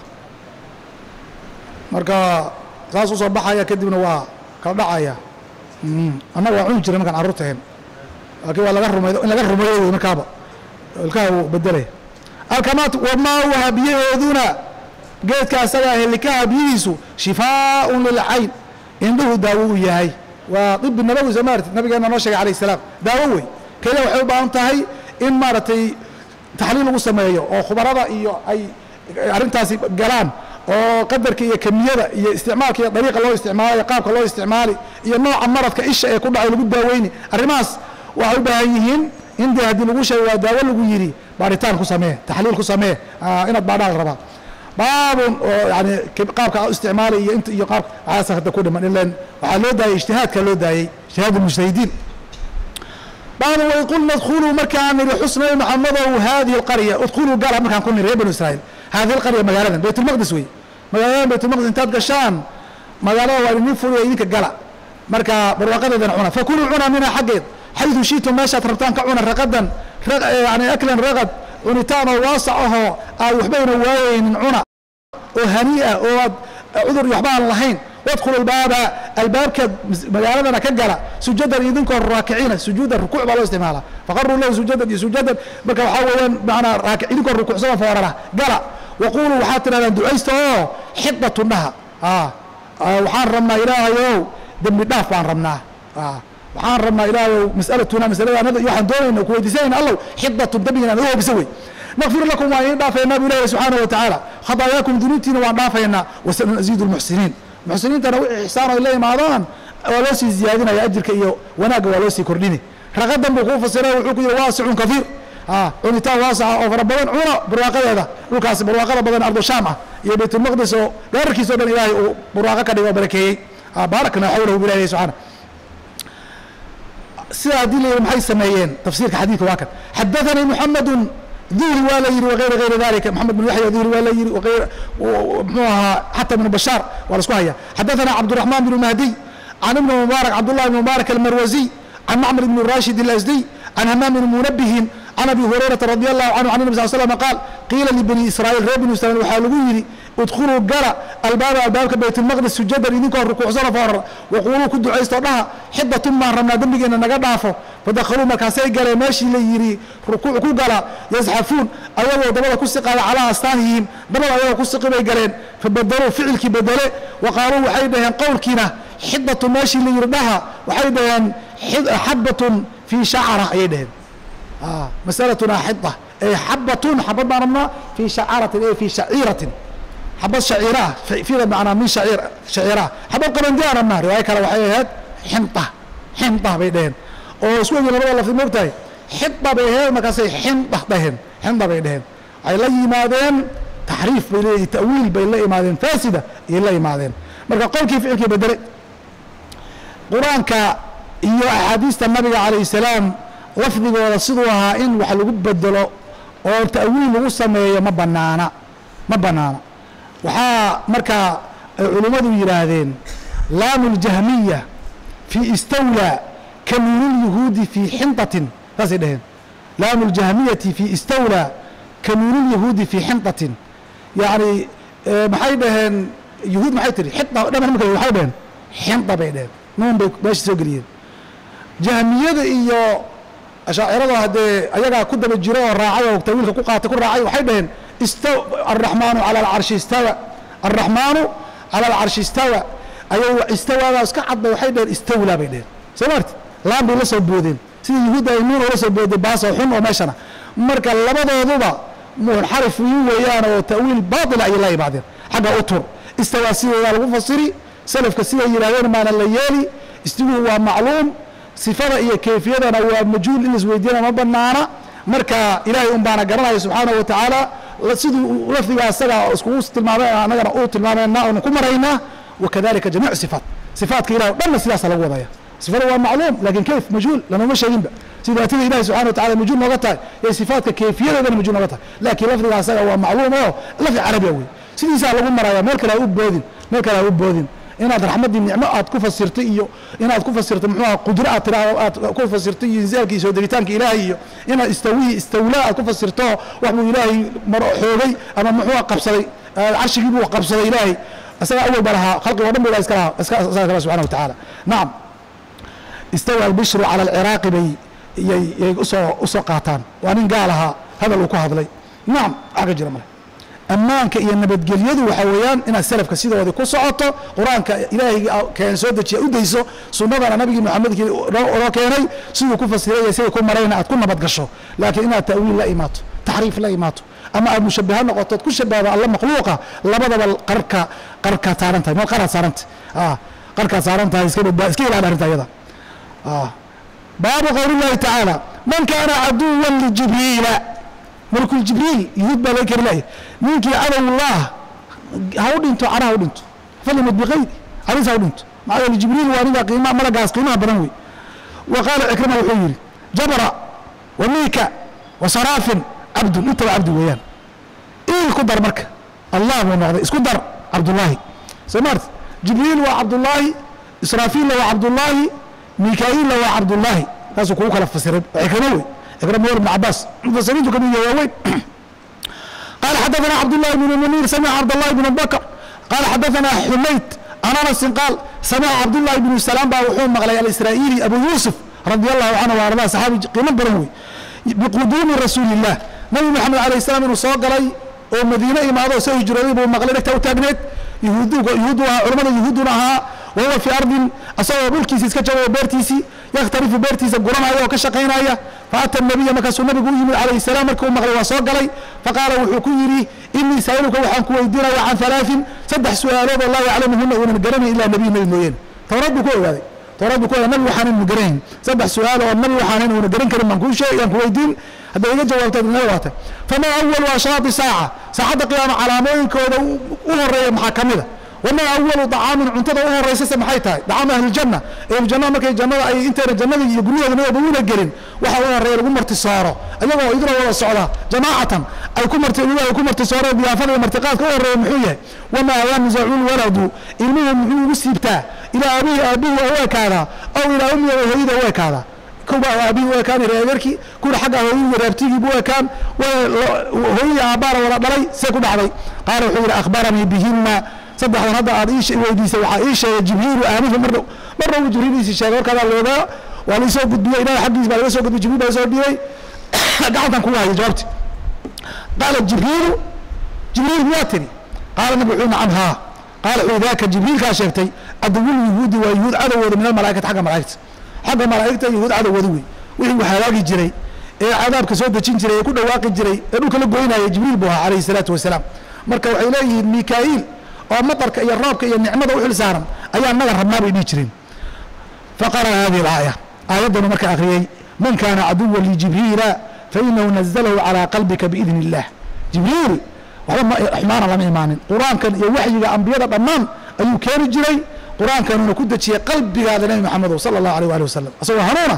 marka saas u soo baxaya kadibna waa kala dhacaya anaga waa cuni jiray markaan carruurteen laakiin waa laga rumeeyo in laga rumeeyo markaaba ilkaha uu bedelay alkamaat wama huwa biyahooduna geedka asaga helikaha biyihiisu shifaa'un lil ayn indahu daawo yahay waa dib nabawi zamaarti nabigeena noo sheegay calayhi salaam daawo way kale waxay u baahan tahay in maartay taxliil lagu sameeyo oo khubarada iyo ay arintaasi galaan oo qadarka iyo kamiyada iyo isticmaalka iyo dariiqa loo isticmaalo qaabka loo isticmaali iyo nooca maradka isha ee ku dhacay lagu daaweyni arimaas waxay u baahan yihiin in hadii lagu sheego waa daawo lagu yiri baaritaan ku samee taxliil ku samee inaad baadhaan rabaa baabun yani qaabka isticmaali iyo inta iyo qaabka aasafada ku dhiman ilaa waxa loo daayay ijtihaadka loo daayay ijtihaad mujtahidiin باب ويقولنا ادخلوا مكان لحسن محمد وهذه القرية ادخلوا قالها مكان كوني ريب بنو إسرائيل هذه القرية مقالة بيت المقدس وي مقالة بيت المقدس انتاد قشان مقالة ونفر ويديك قلع مركا برواقضة عنا فكلوا عنا منها حقيت حيث شئتم ما شاء تربطان كعنا رقدا يعني أكلا رقد ونتانا واسعه أو حبين وين عنا وهنيئة وعذر يحبان اللهين وادخلوا الباب مجالدنا كجلا سجدا يدنكم الراكعين سجود الركوع بالله استعماله فقروا له سجدا بك وحاولوا معنا راكعين الركوع سوا فورنا قال وقولوا وحاتنا دعيستو حطة النها وحرمنا إلهي دم داف عن رمناه وحرمنا إلهي مسألتنا مسألة هذا يوحنا دون كويدسين الله حطة دمنا هو بيسوي نغفر لكم وإن دافعنا بالله سبحانه وتعالى خطاياكم ذنوبنا وأن دافعنا وسنزيد المحسنين محسنين تنوع إحسان إليه معضان ولوسي زيادنا يا أجرك إياه وناقة ولوسي كرديني رغدا بخوف السراء وحوكي واسع كثير ونتا واسع وفربان عنا برواقة هذا وكاس برواقة بدن أرض الشام يا بيت المقدس وغيرك سودان إلهي برواقة كده وبركيه باركنا حوله بالله سبحانه سيادي لي محي السمايين تفسير حديث واكد حدثني محمد ذو الوالير وغير ذلك محمد بن يحيى ذو الوالير وغير حتى من بشار ورسكوها حدثنا عبد الرحمن بن مهدي عن ابن مبارك عبد الله بن مبارك المروزي عن معمر بن الراشد الازدي عن همام بن منبه can abi hurayrata radi allahu canhu can nabi sal slam qaal qiila libani israa'iil reer bani israiil waxaa lagu yidhi udkhuluu gala albaaba albaabka baytulmaqdis sujadan idinkoo rukuucsana foorara waquuluu ku ducaysto dhaha xidatun baan rabnaa dembigeena naga dhaafo fadakhaluu markaasay galeen meeshii la yidhi rukuuc ku gala yazxafuun ayagoo dabada ku siqaaya calaa astaanihim dabada ayagoo ku siqi bay galeen fabadaluu ficilkii bedele wa qaaluu waxay dhaheen qowlkiina xidatun meeshii la yidhi dhaha waxay dhaheen xabatun fii shacara ayay dhaheen masalatuna xida ay xabatun xabad baan rabnaa fii shacaratin ay fii shaciiratin xabad shaciira ah fida macnaa min shaciira ah xabad qabandi aan rabnaa riwaayo kale waxay ahayd xinda bay dhaheen oo isku egin labada lafdi moogtahay xida bay ahayd markaasay xinda dhaheen xinda bay dhaheen waxay la yimaadeen taxriif bay leeyihin ta'wiil bay la imaadeen faasida ayay la imaadeen marka qowlkii ficilkii bedele qur-aanka iyo axaadiista nabiga calayh salaam lafdigooda siduu ahaa in wax lagu bedelo oo ta'wiil lagu sameeyo ma banaana waxaa markaa ay culimmadu yidhaahdeen laamu ljahmiya fii istawlaa ka nuunilyahuudi fii xindatin saasay dhaheen laamu ljahmiyati fii istawlaa ka nuunilyahuudi fii xindatin yacni maxay dhaheen yahuud maxay tihi xida dhaman marka waxay dhaheen xinda bay dhaheen nuun bay meesha soo geliyeen jahmiyada iyo ashaacirada haddee ayagaa ku daba jiro oo raacay oo tawiilka ku qaatay ku raacay waxay dhaheen الرحمن على العرش استوى الرحمن على العرش استوى أيوة استوى اسك عد waxay dheen istawla bay dheen samarti laan bay la soo boodeen sidii yahuud ay nuur la soo booday baas oo xun oo meeshana marka labadooduba munxarif weeyaan oo ta'wiil baatil ay la yimaadeen xaga utur istawa sidii lagu fasiri salafka sidii yiraahdeen maana la yeeli istigu waa macluum sifada iyo kayfiyadana waa majhuul in isweydiina ma banaana marka ilaahay baana garanaya subxaanahu wa tacaala siduu lafdiga asaga iskugu tilmaamay anagana uu tilmaamayna oo ku marayna wakadalika jamiic sifaatka ilaah dhanna sidaas lagu wadaya sifada waa macluum laakiin kayf majhuul lama sheeginba sidaatada ilaah subxaanahu wa tacaala majhuul nooga tahay ee sifaatka kayfiyadeedana majhuul nooga tahay laakiin lafdiga asaga waa macluum oo lafdi carabi wey sidiisaa lagu maraya meel kale ha u boodin inaad raxmadii nicmo aad ku fasirto iyo inaad ku fasirto muxuu qudro aad tiraahdo aad ku fasirto iyo inzaalkii soo degitaanka ilaahay iyo inaad istawla aad ku fasirto wax buu ilaahay maro xoogay ama muxuu qabsaday arshigii buu qabsaday ilaahay asaga awal balaha khalqiga dhan baa iska subhanahu wa ta'ala naam istawa al-bishru ala al-iraq bay usoo qaataan waa nin gaalaha hadal uu ku hadlay naam aga jira male ammaanka iyo nabadgelyadu waxa weeyaan inaad salafka sidooda ku socoto quraanka ilaahay keen soo dejiya u deyso sunnada nabiga maxamedkii oo keenay sidoo ku fasiray sidoo ku marayna aad ku nabad gasho laakiin inaad ta'wiil la imaato taxriif la imaato ama aad mushabbaha noqoto ku shabaaba alla makhluuqa labadaba qarka saarantahay ma qarka saarantahay qarka saarantahay iska ilaali arintayada baabu qawlillahi ta'ala man kana aduwwan li jibril ملك الجبريل يهود بلاك الله منك على الله هودنتو على هودنتو فلمت بغير عليه هودنتو مع الجبريل وانا قيمه ملقاس قيمه بنوي وقال عكرمه الحيري جبر وميكا وصراف عبد انت عبد ويان ايه قدر مركه الله ونعم اسكدر عبد الله سمعت جبريل وعبد الله اسرافيل وعبد الله ميكائيل وعبد الله هذا كوكا لفسر عكرمه ابن عباس مفسرين كانوا يواوين قال حدثنا عبد الله بن المنير سمع عبد الله بن بكر قال حدثنا حميد عن انس قال سمع عبد الله بن سلام وحوم مغلي الاسرائيلي ابو يوسف رضي الله عنه وارضاه صحابي قيمه بروي بقدوم رسول الله نبي محمد عليه السلام انه سو غلي او مدينه اماده سو هجري بو مغلي دكتا وتاغنيد يهود علماء يهودنا وهو في ارض اصاب ملكي اسكا جواب بيرتيسي يختلف بيرتيسا قرنايا وكشقينايا فاتى النبي مكاسو النبي يقول عليه السلام مركو مغلي وسو غلي فقال وحو يري اني سائلك وحان كويدينا عن ثلاث صدح سؤالات الله يعلمهن ومن قرني الى نبي موين تورد كو اوغادي تورد كو النبي وحان مغرين صدح سؤال والنبي وحان ومن قرن كريم من كل شيء ان كويدين هذا يجي جوابته نواته فما اول اشراط ساعه قيام علامين كودا وهريه محاكمه وما أول طعام عنتظر وهو الرئيس محيطها طعام أهل الجنة الجنة ما كي الجنة أي أنت الجنة يقولون أنه يبون الجرين وحوالها الرئيس يقول مرتصارة أيوة يدرى ولا الصعودة جماعة أي كم مرتصارة بيافر ومرتقات كل الرئيس محية وما ينزعون ولد المهم محيي وسيبتاه إلى أبيه وهو كذا أو إلى أمه وهيده وهو كذا كوبا أبي وكان رأيك كل حاجة هوي رابتي وكان وهي عبارة ولا ضري سيكون علي قال وحير أخبرني بهن صدق هذا عريش وديس وعائشة جبريل آمين مرة وجبريل يشارك كذا لوضع وليس قد بيه إلى حديث بل ليس قد جبريل بيسوي بيه قاعد نقول هاي جوابتي قال جبريل مواتني قال النبي عنها قال ذاك جبريل كاشفتي عدو اليهود ويهود عدو من الملائكة حق ملائكة يهود عدو ودوي وحي حلاقي جري عذاب كسود دجين جري كل واقع جري انو كلا غوينا يا جبريل بوها عليه الصلاه والسلام marka waxay leeyihiin mikail oo matarka iyo roobka iyo nicmada u xil saaran ayaa naga rabnaa bay jirin faqara hadi al-aya ayadana marka akhriyay man kana aduwwan li jibril fa innahu nazzalahu ala qalbika bi idhnillah jibril waxba ihmaana lama imaanin quraankan iyo waxyiga anbiyada dhamaan ayuu keenay jiray quraankan uu ku dajiyay qalbigaada nabi maxamed sallallahu alayhi wa sallam asoo hanuuna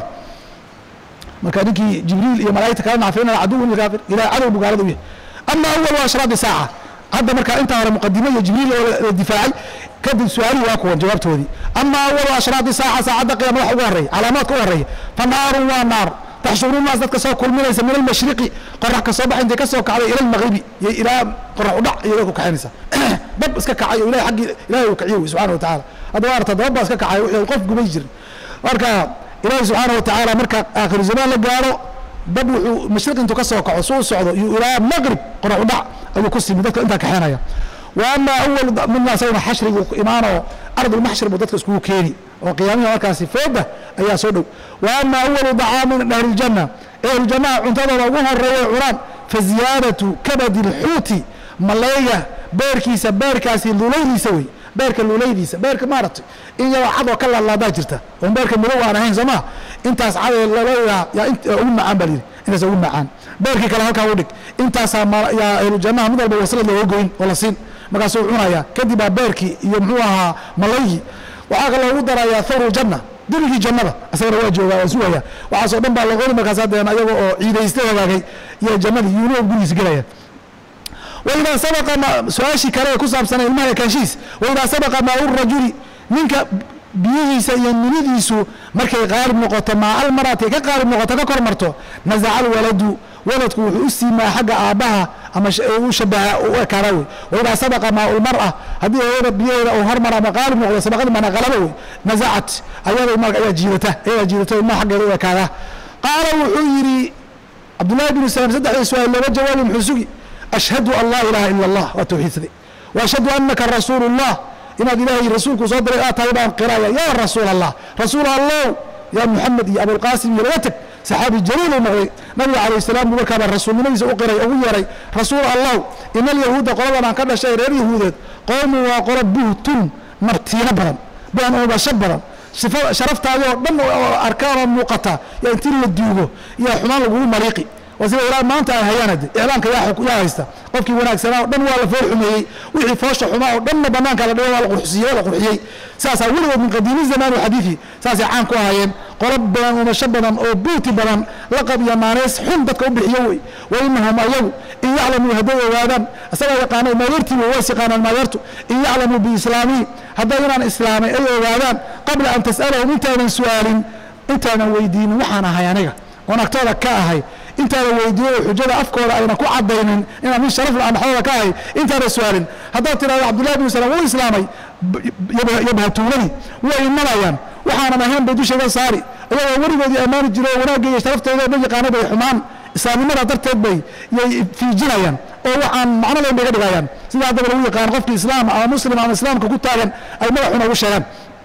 marka ninkii jibril iyo malaa'ikta kala naafina aduwwan lilkaafir ila adow bugaladu yahay ama awwal ashraq saa'a هذا مركا انت على مقدمه جبريل الدفاعي كذب سؤالي واكو جوابته اما اول اشراط ساعه قيام واحد وري علامات وري فالنار والنار تحشرون الناس ذاتك سو كل من من المشرقي قرح كصبح عندك سو كعلي الى المغربي الى قرح ودع يلو كحنيسه دب اسك كعي الى حق الى وكعيو سبحانه وتعالى هذا وارت دب اسك كعي وقف قبيجر مركا الى سبحانه وتعالى مركا اخر زمان لا غارو دب مشرق انت كسو كعو سو سودو الى المغرب قرح ودع أبو كسي بدك أنت كحنايا وأما أول من الناس يوم حشر إيمانه أرض المحشر بدك اسمه كيني وقيامه وكاسي فوده أي صدق وأما أول طعام من أهل الجنة أهل الجنة انتظر وهو الرياء عران فزيادة كبد الحوت ملايا باركيس باركاسي اللولي سوي بارك اللولي بارك مارت إن يوحد وكلا الله باجرته ومبارك المروة أنا هين زمان أنت أسعاد يا أنت أم عن بليل أنت أم عن بارك كلا هكا ودك أنت يا أهل الجنة من البوصلة اللي وجوين ولا سين ما قاسوا عنايا كذب باركي يمحوها ملاي وعاقل ودر يا ثور الجنة دلك جنة أسير واجه وسويا وعصوا دم بالغول ما قاسات أنا يو عيد يستوى يا جنة يونو بنيس جلايا وإذا سبق ما سواشي كلا كسب سنة المال كاشيس وإذا سبق ما الرجل منك بيه سينمديسو مركي غارب نقطة مع المرأة كغارب نقطة كرمرته نزع الولد ولدك وحسي ما حق آبها أما شبه وكراوي وإذا سبق مع المرأة هذه ولد بيه أو هرمرة مقارب نقطة سبقت ما غلبوي نزعت أيضا ما جيرته ما حق وكذا قال وحيري عبد الله بن سلام صدق السؤال لو جواب محسوي أشهد أن لا إله إلا الله وتوحيد وأشهد أنك رسول الله إن إلهي رسولك صدر آتانا قراية يا رسول الله يا محمد يا أبو القاسم يا لوتك صحابي جليل النبي عليه السلام وكان الرسول من يزو قري أو يري رسول الله إن اليهود قالوا كذا شيء غير يهود قوموا وقرب بهتم مرتين برا بأن أبا شبرا شرفت عليه ضمن أركان موقتة يا أنت اللي تديوه يا حمال الغلو مريقي وزي إعلان ما أنت هياند إعلانك يا حكو يا هيستا قفكي وناك سنة دم ولا فوق حمي وحي فوش حماه دم بنانك على دول القرحسية ولا قرحية ساسا ولد من قديم الزمان وحديثي ساسا عانكو هايين قرب ومشبنا أو بوتي بلان لقب يا مانيس حمدك وبحيوي وإنهم أيو إن يعلموا هدوه وادم أسأل يقاني ما يرتي وواسقانا ما يرتو إن يعلموا بإسلامي هدونا إسلامي أيو وادم قبل أن تسألهم انت من سؤال انت من ويدين وحانا هيانيك ونكتولك كاهي انت ويديو حجada afkooda ayna ku cadaynin inaan min sharaf aan xawla ka hay inta rasuulin hadaa tiraado Abdullah ibn Salam oo islaamay yabhatulani way imanayaan waxaana mahan bay dushada saari ayagoo warigoodii amaani jiray wanaagga iyo sharaftooda bay yaqaanay xumaan islaamnimada darteed bay fiijinayaan oo waxaan macno loo dhigayaan sida hadda lagu yaqaan qofkii islaam ama muslim ama islaamka ku taagan ay madaxuna ugu sheegan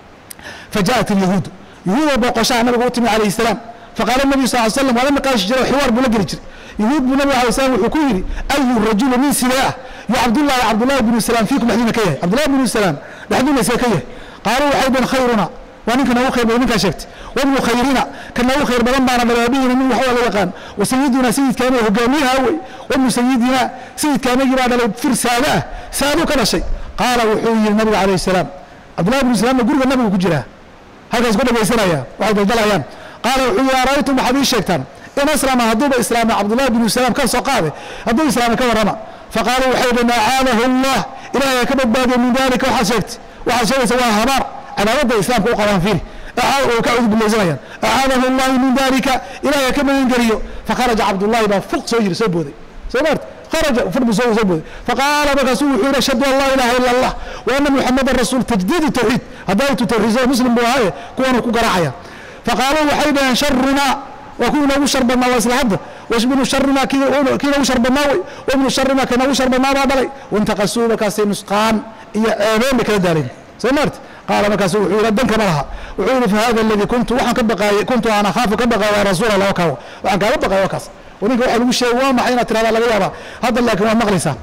فجاءت اليهود يهود بوقشا النبي عليه السلام فقال النبي صلى الله عليه وسلم ولم يقاش جرى حوار بلقر يهود بالنبي عليه السلام وحكوري أي الرجل من سلاح يا عبد الله بن السلام فيكم لحدين كيه عبد الله بن السلام لحدين سكيه قالوا حيبا خيرنا ونك نو خير ونك شفت وابن خيرنا كان نو خير بلن معنا بلابين من وحول اليقان وسيدنا سيد كان هجاميها وابن سيدنا سيد كان يجري على فرسالة سالوا كل شيء قال وحوي النبي عليه السلام عبد الله بن السلام يقول النبي وكجراه هذا يقول بيسرايا وعبد الله قال يا رأيتم حديث شيطان إن أسلم هدوب إسلام عبد الله بن سلام كان سقاطه هدوب إسلام كورما فقالوا وحيدنا عاله الله إلى كبد بادي من ذلك وحشكت سواها نار على رد الإسلام فوق فيه كعوذ بالله زمان أعاذه الله من ذلك إلى كما ينقريه فخرج عبد الله بقى فوق سوير سبودي سمعت خرج فرد سبودي فقال بكسوه حين أشهد أن لا إله إلا الله وأن محمد الرسول تجديد التوحيد هداية التوحيد مسلم بوهاية كونه كقراعية فقالوا وحيدا شرنا وكنا وشر بنا واسلحبه واشبنوا شر ما كنا وشر بناوي ومن شر ما كنا وشر بناوي بلي وانتقصوا بكاسين نسقان امام بكذا دارين سمرت قال مكاسو وحول الدنك مرها وحول في هذا الذي كنت انا اخاف كبقى يا رسول الله وكاو وان قال بقى وكاس ونيك واحد ugu sheeg waa maxay inaad tirada laga yaaba hadda laakiin waa maqlaysaa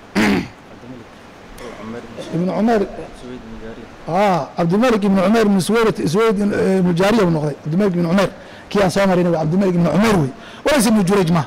ibn Umar عبد الملك بن عمير بن سويد بن جارية بن نقضي عبد الملك بن عمير كيان صامرين عبد الملك بن عمير وي وليس ابن جريج ما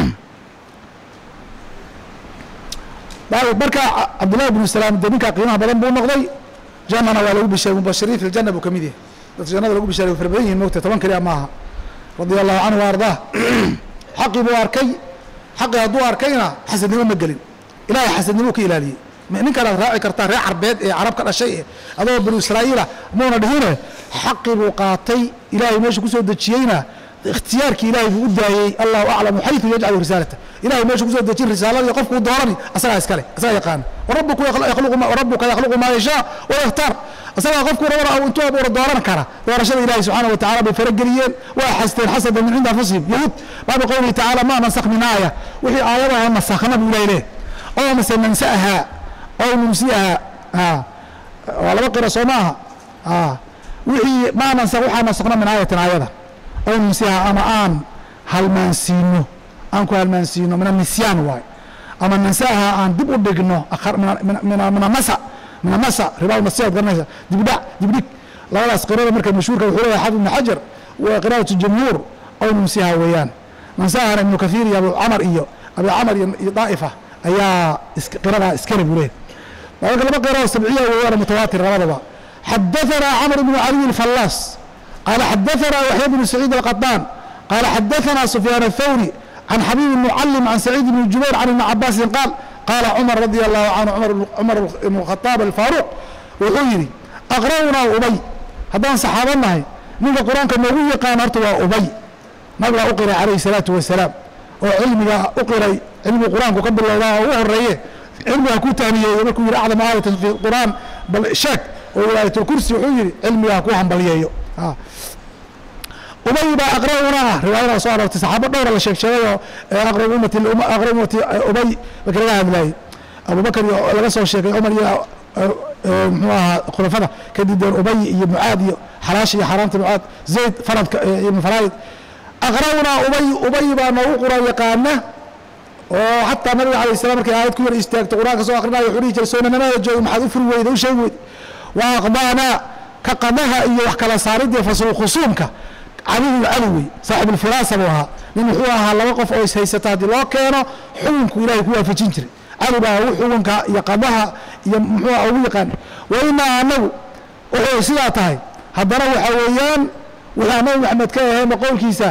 بركة عبد الله بن سلام دنيكا قيمها بلن بو نقضي جامعنا ولو بشيء مبشرين في الجنة بكميديه الجنة لو بشيء في ربعين الموت طبعا كريا معها رضي الله عنه وارضاه حقي بو أركي حقي هدو أركينا حسن نمو مقلين إلهي حسن نموك إلالي ninka aad raaci kartaa reer carbeed ee carab ka dhashay adoo bani israa'iila moona dhihine xaqi buu qaatay ilaahay meesha ku soo dejiyeyna ikhtiyaarkii ilaahay buu u daayey allahu aclamu xaytu yajcalu risaalata ilaahay meesha ku soo dejin risaaladii qofku doorani asagaa iskale asagaa yaqaan rabbuka yakhluqu maa yashaa wa yakhtaar asagaa qofku rabana aw intuu abuura dooran kara doorashada ilaahay subxaanahu wa tacaala bay farageliyeen waa xasteen xasada min cinda anfusihim yahuud baabi qowlihi tacaala maa nansakh min aaya wixii aayadaha nasakhna buu ilaahay leeh oo mase nansaha أو نمسيها ولا بقرة سماها وحي ما ننسى وحنا نسقنا من آية آية أو نمسيها أما آن هل منسينه أنكو هل منسينه من النسيان واي أما ننساها أن دبوا دقنه أخر من المسا رباو المسيح قرنها دبدك لا لا قراءة مركز مشهور كالحورة حافظ بن حجر وقراءة الجمهور أو نمسيها ويان ننساها ابن كثير يا أبو عمر أبو عمر طائفة أيا قراءة اسكرب وليه لكن لما قراءة سبعية وغير متواتر رضبا حدثنا عمرو بن علي الفلاس قال حدثنا يحيى بن سعيد القطان قال حدثنا سفيان الثوري عن حبيب المعلم عن سعيد بن الجبير عن ابن عباس قال عمر رضي الله عنه عمر بن الخطاب الفاروق وحيري أقرأنا أبي هذا صحابنا من القرآن كما يقال أرتوى أبي نبغى أقرأ عليه الصلاة والسلام وعلمي أقرأ علم القرآن وقبل الله وهو علمها كو تانية يقول يقول أعظم آية في القرآن بل شك وآية الكرسي وحيري علمها كو حنبليه أبي با أقرأنا رواية صاروا تسحب الدورة لشيخ شوية أقرأ أمتي أبي بكرها هذا أبو بكر لقصوا الشيخ عمر خلفاء كدي دور أبي بن عاد حراشي حرامة معاد زيد فرد ابن فرائد أقرأنا أبي با موقرا يقامنا وحتى النبي عليه السلام كان آيات كبيرة استاغت قرآن كسو أخرنا يحريج رسولنا ما يجوا محذوف الويد وشيء وأقضانا كقضاها إيه وحكلا صارد يفصل خصومك علي العلوي صاحب الفراسة بها لأن حواها لوقف أو سيستات لو كان حونك إلهي كوا في جنجري علي بها حونك يقضاها يمحوها أو يقان وإما أنه وحو سياتاي هدروا حويان وحامل محمد كايه مقول كيسا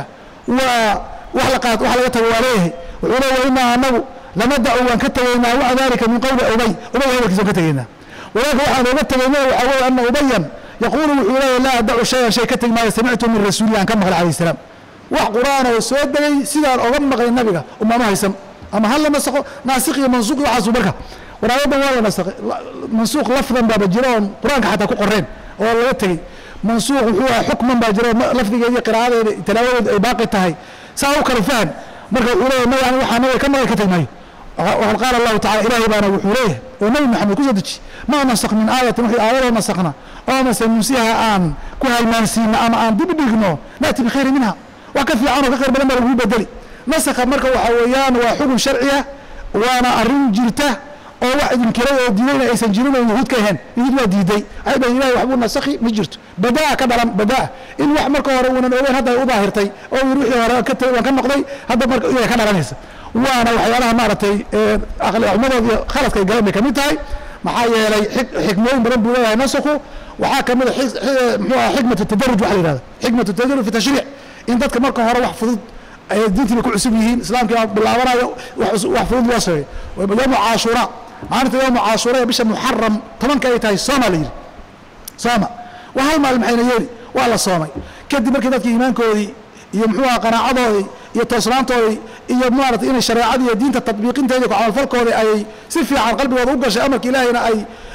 وحلقات وعليه وإما أنه لما دعوا أن كتبنا وعى ذلك من قول أبي هذا كيسو كتبنا ولكن وحنا نتبعنا وحاول أن أبيا يقول لا أدعو شيء كتب ما سمعته من رسول الله كما عليه السلام وقرآن والسود لي سيدار أغمق للنبي أما ما يسم أما هل ناسخ منسوق وحاسو بركة ورايبا ولا منسوق لفظا باب الجيران قرآن حتى كقرين والله يتهي منسوق هو حكما باجرون لفظي قراءة تلاوة باقي تهي ساوك الفهم مركز أولئك ما يعني وحنا كما كتبنا وقد قال الله تعالى إلهي بانا وحوليه ونبي محمد كوزدك ما نسخ من آية وحي آية نسخنا أو مثلا نسيها آن كوها المانسين أما آن دي بديقنو نأتي بخير منها وكفي عنه كخير بلما رهو بدلي نسخ مركز وحويان وحكم شرعية وانا أرين جرته أو واحد من كلاوة ودينينا أيسان جنوبا يهود كيهان يهود ما ديدي أيضا إلهي وحبون نسخي مجرته بداء كبرا بداء إن واحد مركز ورونا نوين هذا يظاهرتي أو يروحي وراء كتب وكان نقضي هذا مركز إلهي كان رانيسا وانا وحيالها مارتي أغلى عمره خلص كي قلبي كميتاي محايا لي حكمين برب الله نسخه وحاكم حكمة التدرج وحلي هذا حكمة التدرج في تشريع إن ذاتك مركز وراء وحفظ دينتي بكل عسبيين إسلام كي بالله وراء وحفظ وصري ويوم عاشوراء معناته يوم عاشوراء بش محرم طبعا كايتاي صوم ليل صوم وهل ما المحين يلي waa la soomay kadib markii dadkii iimaankoodii iyo muxuu ahaa qanaacadoodii iyo toosnaantoodii iyo maaragtay inay shareecadii iyo diinta tatbiiqinteedii ku camalfalkoodii ayay si fiican qalbigooda u gashay amarka ilaahayna ay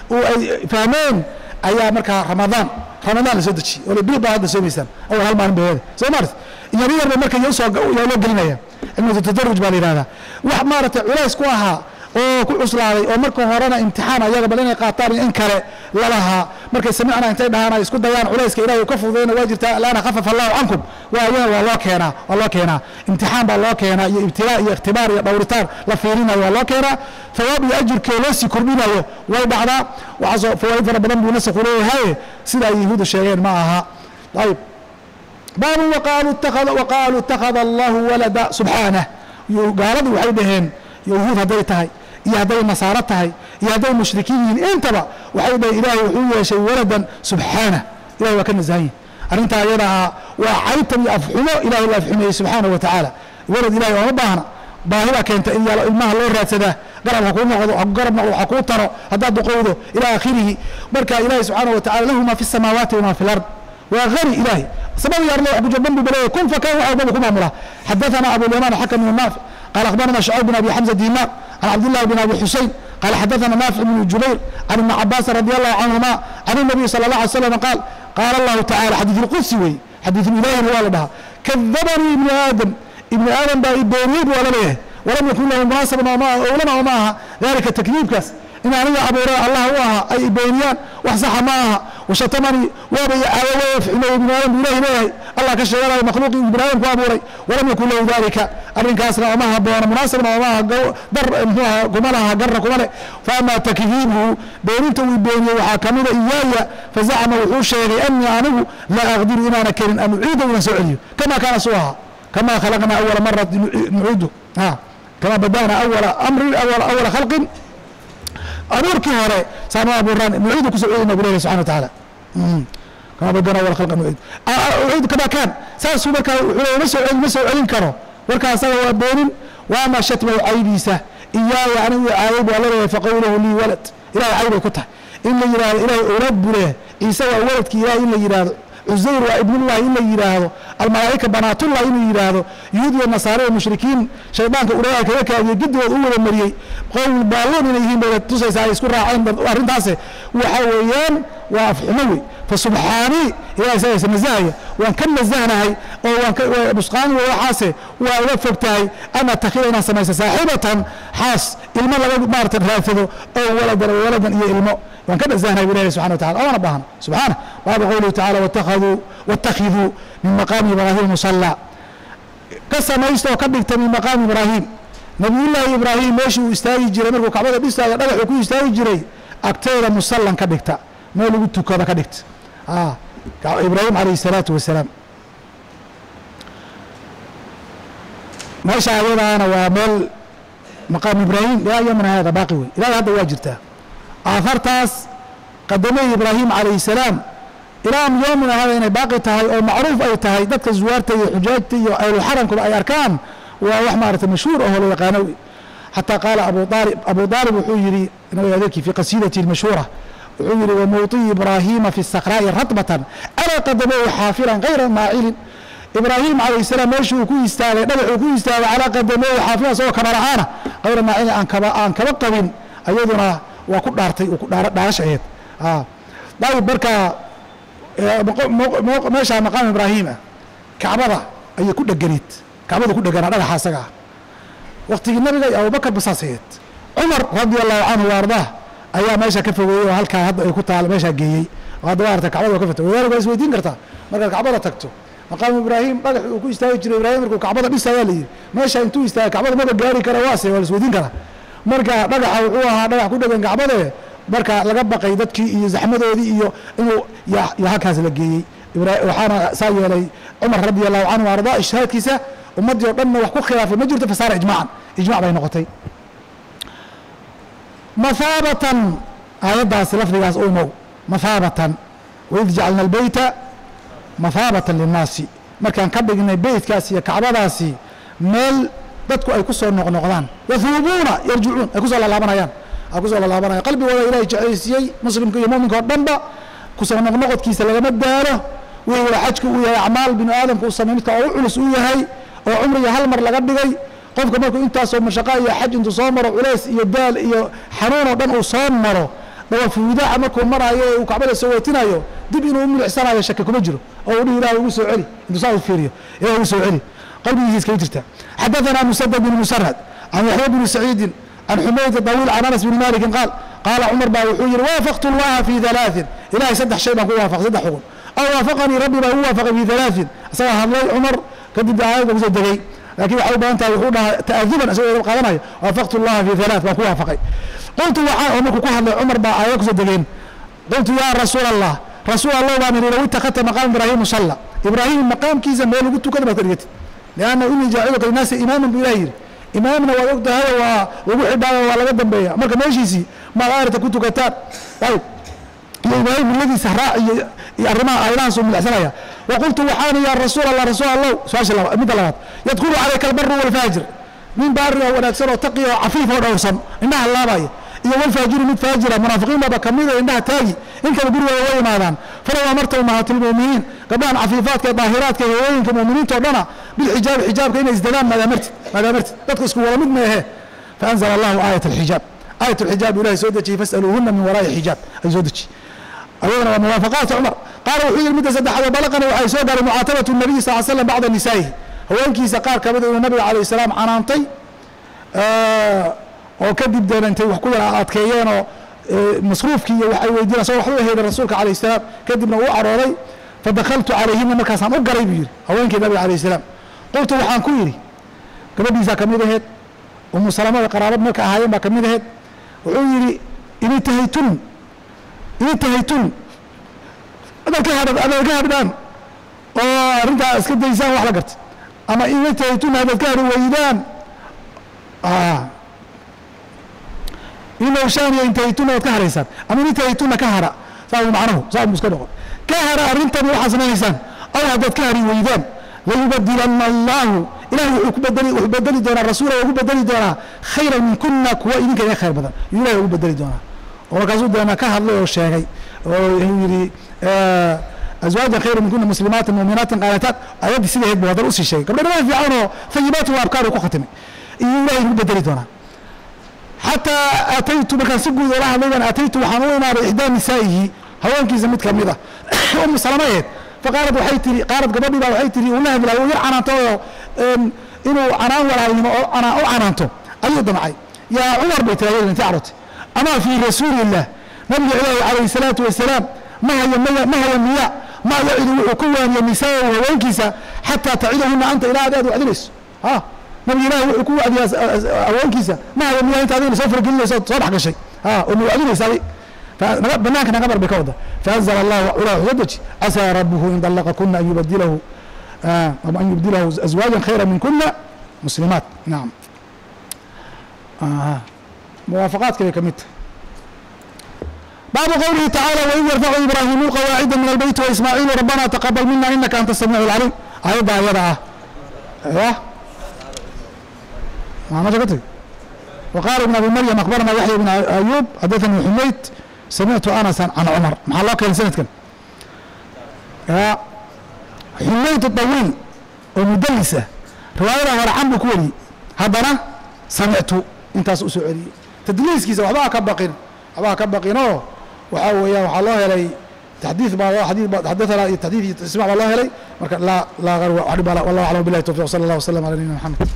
fahmeen ayaa markaa ramadaan la soo dejiyey oo bil baa hadda soomaysaan awal hal maalin bay soo maartay yar yar bay marka yaa loo gelinaya cilmiga tadaruj baa la yidhahdaa wax maaragtay culays ku ahaa oo ku cuslaaday oo marka horena imtixaan ayaga bal inay qaataan iyo in kale lalahaa markay samicna intay dhahaan ay isku dayaan culayska ilahay uu ka fududayna waa jirtaa alaana khafafa allahu cankum waa loo keenaa imtixaan baa loo keenaa iyo ibtilaa iyo ikhtibaar iyo dhowritaan la fiirinayo waa loo keenaa thawaab iyo ajirkee loo sii kordhinayo way dhacdaa waxaasoo fawaaid fara badan buu nasakhu leeyahay sida ay yahuudu sheegeen ma aha ayib baabu waqaaluu ittakhada allahu walada subxaanah gaaladu waxay dhaheen yahuud hadday tahay iyo hadday nasaaro tahay iyo hadday mushrikiin yihiin intaba waxay dhaheen ilaahay wuxuu yeeshay waladan subxaanah ilahay waa ka nasahan yihin arrintaa iyada ahaa waa caytan iyo afxumo ilahay la afxumeeyey subxaanahu wa tacaala walad ilahay ooma baahna baahi baa keenta in ilmaha loo raadsadaa garab ha kuu noqdo garab noqdo ha kuu taro haddaad duqowdo ilaa aakhirihi marka ilahay subxaanahu wa tacala lahu maa fi الsamaawaati wamaa fi اlard waa hani ilahay samada yaarlo wax kujo dhanbu baleeya kun fakan waxa walbaba ku maamula xadaثana abulyamaan xakam ibn naafic قال أخبرنا شعيب بن أبي حمزة دينار عن عبد الله بن أبي حسين قال حدثنا نافع بن جبير عن ابن عباس رضي الله عنهما عن النبي صلى الله عليه وسلم قال الله تعالى حديث القدسي وي حديث الإله والدها كذبني ابن آدم بيريد ولم يكن له مناسب أولما وماها ذلك التكذيب كاس إن أنا أبو الله هوها أي بينيان وحصح معها وشتمني ويفعله ابن آدم بإله إلهي الله كشف له مخلوق ابن آدم وأبوري ولم يكن له ذلك أرن كاسنا وماها بوانا مناسب وماها در قملها قر قمله فأما تكذيبه بينته وبيني وحاكمنا إياي فزعم وحوش أني أنا لا أقدر إن أنا كرن أن أعيده ونسعيه كما كان سواها كما خلقنا أول مرة نعيده كما بدأنا أول خلق أمرك هراء سامع بران نعيد كسعودنا بالله سبحانه وتعالى كما بدنا أول خلق نعيد كما كان ساسو بك مسوا علين كرو وركا سوا بين وما شتم عيبيسه إياه يعني عيب ولا فقوله لي ولد إلى عيب كته إلا يرى إلى أولاد بله يسوى ولد كي إلا يرى عزير وابن الله إلا يرى الملائكة بنات الله إلا يرى يهود والنصارى والمشركين شيطانك أولئك هيك يجد وأول المريء قول بالون إليهم بتوسع سايس كل راعين وأرين تاسه وحويان وافحموي فسبحاني يا سايس النزاهية وان كان نزاهنا هاي وان بسقان وحاسه ووفقتها أما تخيلنا سمايس صاحبة حاس الملا مارت الرافض أو ولدا إيه الماء وان كان نزاهنا بالله سبحانه وتعالى أو نبهنا سبحانه باب قوله تعالى واتخذوا من مقام إبراهيم مصلى قسم يستوى قبلت من مقام إبراهيم نبي الله إبراهيم ماشي ويستاهي جري مركو كعبة بيستاهي ربح وكو يستاهي جري أكتير مصلى كبكتا ما لقيتو كذا كبكت إبراهيم عليه الصلاة والسلام ماشي علينا أنا ومال مقام إبراهيم لا يومنا هذا باقي لا هذا واجرته آثرتاس قدمي إبراهيم عليه السلام إلى يومنا هذا إنه باقي تهي أو معروف أي تهي دتك زوارتي وحجاجتي أو الحرم كل أي أركان وحمارة المشهور أهل القانوي حتى قال أبو طالب وحجري إنه يذكر في قصيدتي المشهورة وحجري وموطي إبراهيم في الصخراء رطبة ألا قدمه حافرا غير ماعل إبراهيم عليه السلام ماشي وكو يستاهل نبع وكو يستاهل على قدمه حافرا سوى كبرعانة غير ماعل أن كبقب أيضنا وكو دارتي وكو دارش عيد طيب بركة meesha maqaam ibraahima kacbada ayay ku dheganayd kacbada ku dheganaa dhagaxa asaga waqtigii nabiga iyo abubakar basaaseed cumar radi allahu canhu waardah ayaa meesha ka fogeeyey oo halkaa hadda ay ku taalo meesha geeyey oo hadda waarta kacbada ka fata wadaal waa isweydiin kartaa markaad kacbada tagto maqaam ibraahim dhagax uu ku istaagi jiray ibraahim markuu kacbada dhisayaa la yidhi meesha intuu istaaga kacbada maba gaari kara waase waa la isweydiin karaa marka dhagaxa wuxuu ahaa dhagax ku dhegan kacbade marka laga baqay dadkii iyo zaxmadoodii iyo inuu halkaas la geeyey waxaana saa yeelay cumar radi allahu canhu ardaa ijtihaadkiisa ummaddii oo dhanna wax ku khilaafay ma jirto fasaara ijmac bay noqotay mahaabatan aayaddaasi lafdigaas umow mahaabatan waid jacalna albeyta mahaabatan linnaasi markaan ka dhignay beytkaas iyo kacbadaasi meel dadku ay ku soo noqnoqdaan yahuubuuna yarjicuun ay kusoo laalaabanayaan kusoo laalaabanaya qalbigooda ilahay jeceysiiyey muslimka iyo muminka oo dhanba kusoo noqnoqodkiisa lagama daalo وهي حجك ويا أعمال بن آدم كوسمينك أو علس وياهي أو عمري هالمر لقدقي قفك مركو أنت صوم مشقة يا حج أنت صامر وعليس يدال يا حنون بن صامر دوا في وداع مركو مرة يا وكعبة سويتنا يو دي بينو أم الإحسان على شكك مجرو أو لي لا وسو علي أنت صار فيريا يا وسو علي قلبي يجيز كيف حدثنا مسدد بن مسرهد عن يحيى بن سعيد عن حميد الطويل عن أنس بن مالك قال عمر باوحير وافقت الله في ثلاث إلهي سدح شيء ما هو وافق سدح حقول أو وافقني ربي ما هو وافق في ثلاث سواء هذا عمر كذب دعاء ومصدقي لكن حول أنت يقولها تأذبا أسوي قادمة وافقت الله في ثلاث ما هو وافقي قلت عمر باوحير مصدقين قلت يا رسول الله وامر لو اتخذت مقام إبراهيم مصلى إبراهيم مقام كيزا ما لو قلت كلمة تريتي لأنه إني جاعلك الناس إماما بإلهي إمامنا ووقت هذا وروح عبادة ولا قدم بيا مركب ماشي ما غيرت كنت كتاب طيب إبراهيم الذي سهراء الرماء أيلانس من الأسرايا وقلت وحاني يا رسول الله سؤال الله مثل يدخل عليك البر والفاجر من بار ونكسر وتقي وعفيف ودوسم إنها الله باي والفاجر من فاجرة منافقين ما بكمله إنها تاجي إن كانوا بيقولوا وين ماذا فلو أمرت أمهات المؤمنين قبل عفيفات كظاهرات كوين كمؤمنين تودنا بالحجاب حجاب كأنه ازدلام ماذا مرت تدخل ولا مد ما هي فأنزل الله آية الحجاب آية الحجاب إلهي سودتي فاسألوهن من وراء حجاب أي سودتي أولا موافقات عمر قالوا وحيد المدة سدح بلغنا وحي سود على معاتبة النبي صلى الله عليه وسلم بعض نسائه هو انكي سقار كبدا النبي عليه السلام عنانتي oo kadib deelantay wax ku yar adkeeyeen oo masruufkii waxay weydiinayaan soo wax u heeday rasuulka kaleey salaam kadibna uu arooray fadakhaltu alayhim markaas aan u galay biir haweenkii nabi kaleey salaam qultu waxaan ku yiri gabadhiisa kamid ahayd ummu salama qaraabad marka ahaayeen ba kamid ahayd wuxuu yiri inay tahaytun adalka hadaan oo arinta iska daysaan wax la gartay ama inay tahaytun adalka weydaan إنه شان ينتهيتون وتكهريسان أما ينتهيتون كهرة صار معناه صار مسكنه كهرة أرنت بوحسن إنسان أو هذا كهري ويدان ليبدلن الله إله يبدل دون الرسول ويبدل دون خيرا من كنا كوائن كذا خير بدل إله يبدل دون وركزوا دون كهر له الشيء ويري أزواج خير من كنا مسلمات مؤمنات قانتات أيد سيده بهذا الأصل الشيء قبل ما في عونه ثيبات وأبكار وقختمه إله يبدل دون حتى أتيت مكان سجود وراها ليلا أتيت وحنونا على إحدى نسائه هوانكي زمت كاملة أم سلمية فقالت وحيتري قالت قبلي بقى وحيتري والله بلا ويرعنا تو إنه أنا ولا أنا أو عنانته أيضا معي يا عمر بيتهيأ أنت عرفت أما في رسول الله نبي عليه الصلاة والسلام ما هي المياه ما يعد عقوة من النساء وهوانكيسا حتى تعيدهن أنت إلى أداد وعدلس ها نبي الله يكون أدي أوانكيسا ما هو من أنت هذين سفر قلنا صباح كل شيء إنه أدي يسوي فبناك نقبر بكوده فأنزل الله ولا حدث عسى ربه إن طلقكن أن يبدله أو أن يبدله أزواجا خيرا من كن مسلمات نعم موافقات كذا كميت بعد قوله تعالى وإذ يرفع إبراهيم القواعد من البيت وإسماعيل ربنا تقبل منا إنك أنت السميع العليم أيضا يدعى ما جبته وقال ابن ابي مريم اخبرنا يحيى بن ايوب حدثني حميد سمعت انس عن عمر مع الله كان سنه كان يا حميد الطويل ومدلسه روايه ورا عم كوري هذا سمعت انت سؤالي تدليس كيس وحبا كبقين وحاويا وحالله يلي تحديث ما حديث حدثنا تحديث تسمع والله يلي لا غير والله اعلم بالله التوفيق صلى الله وسلم على نبينا محمد.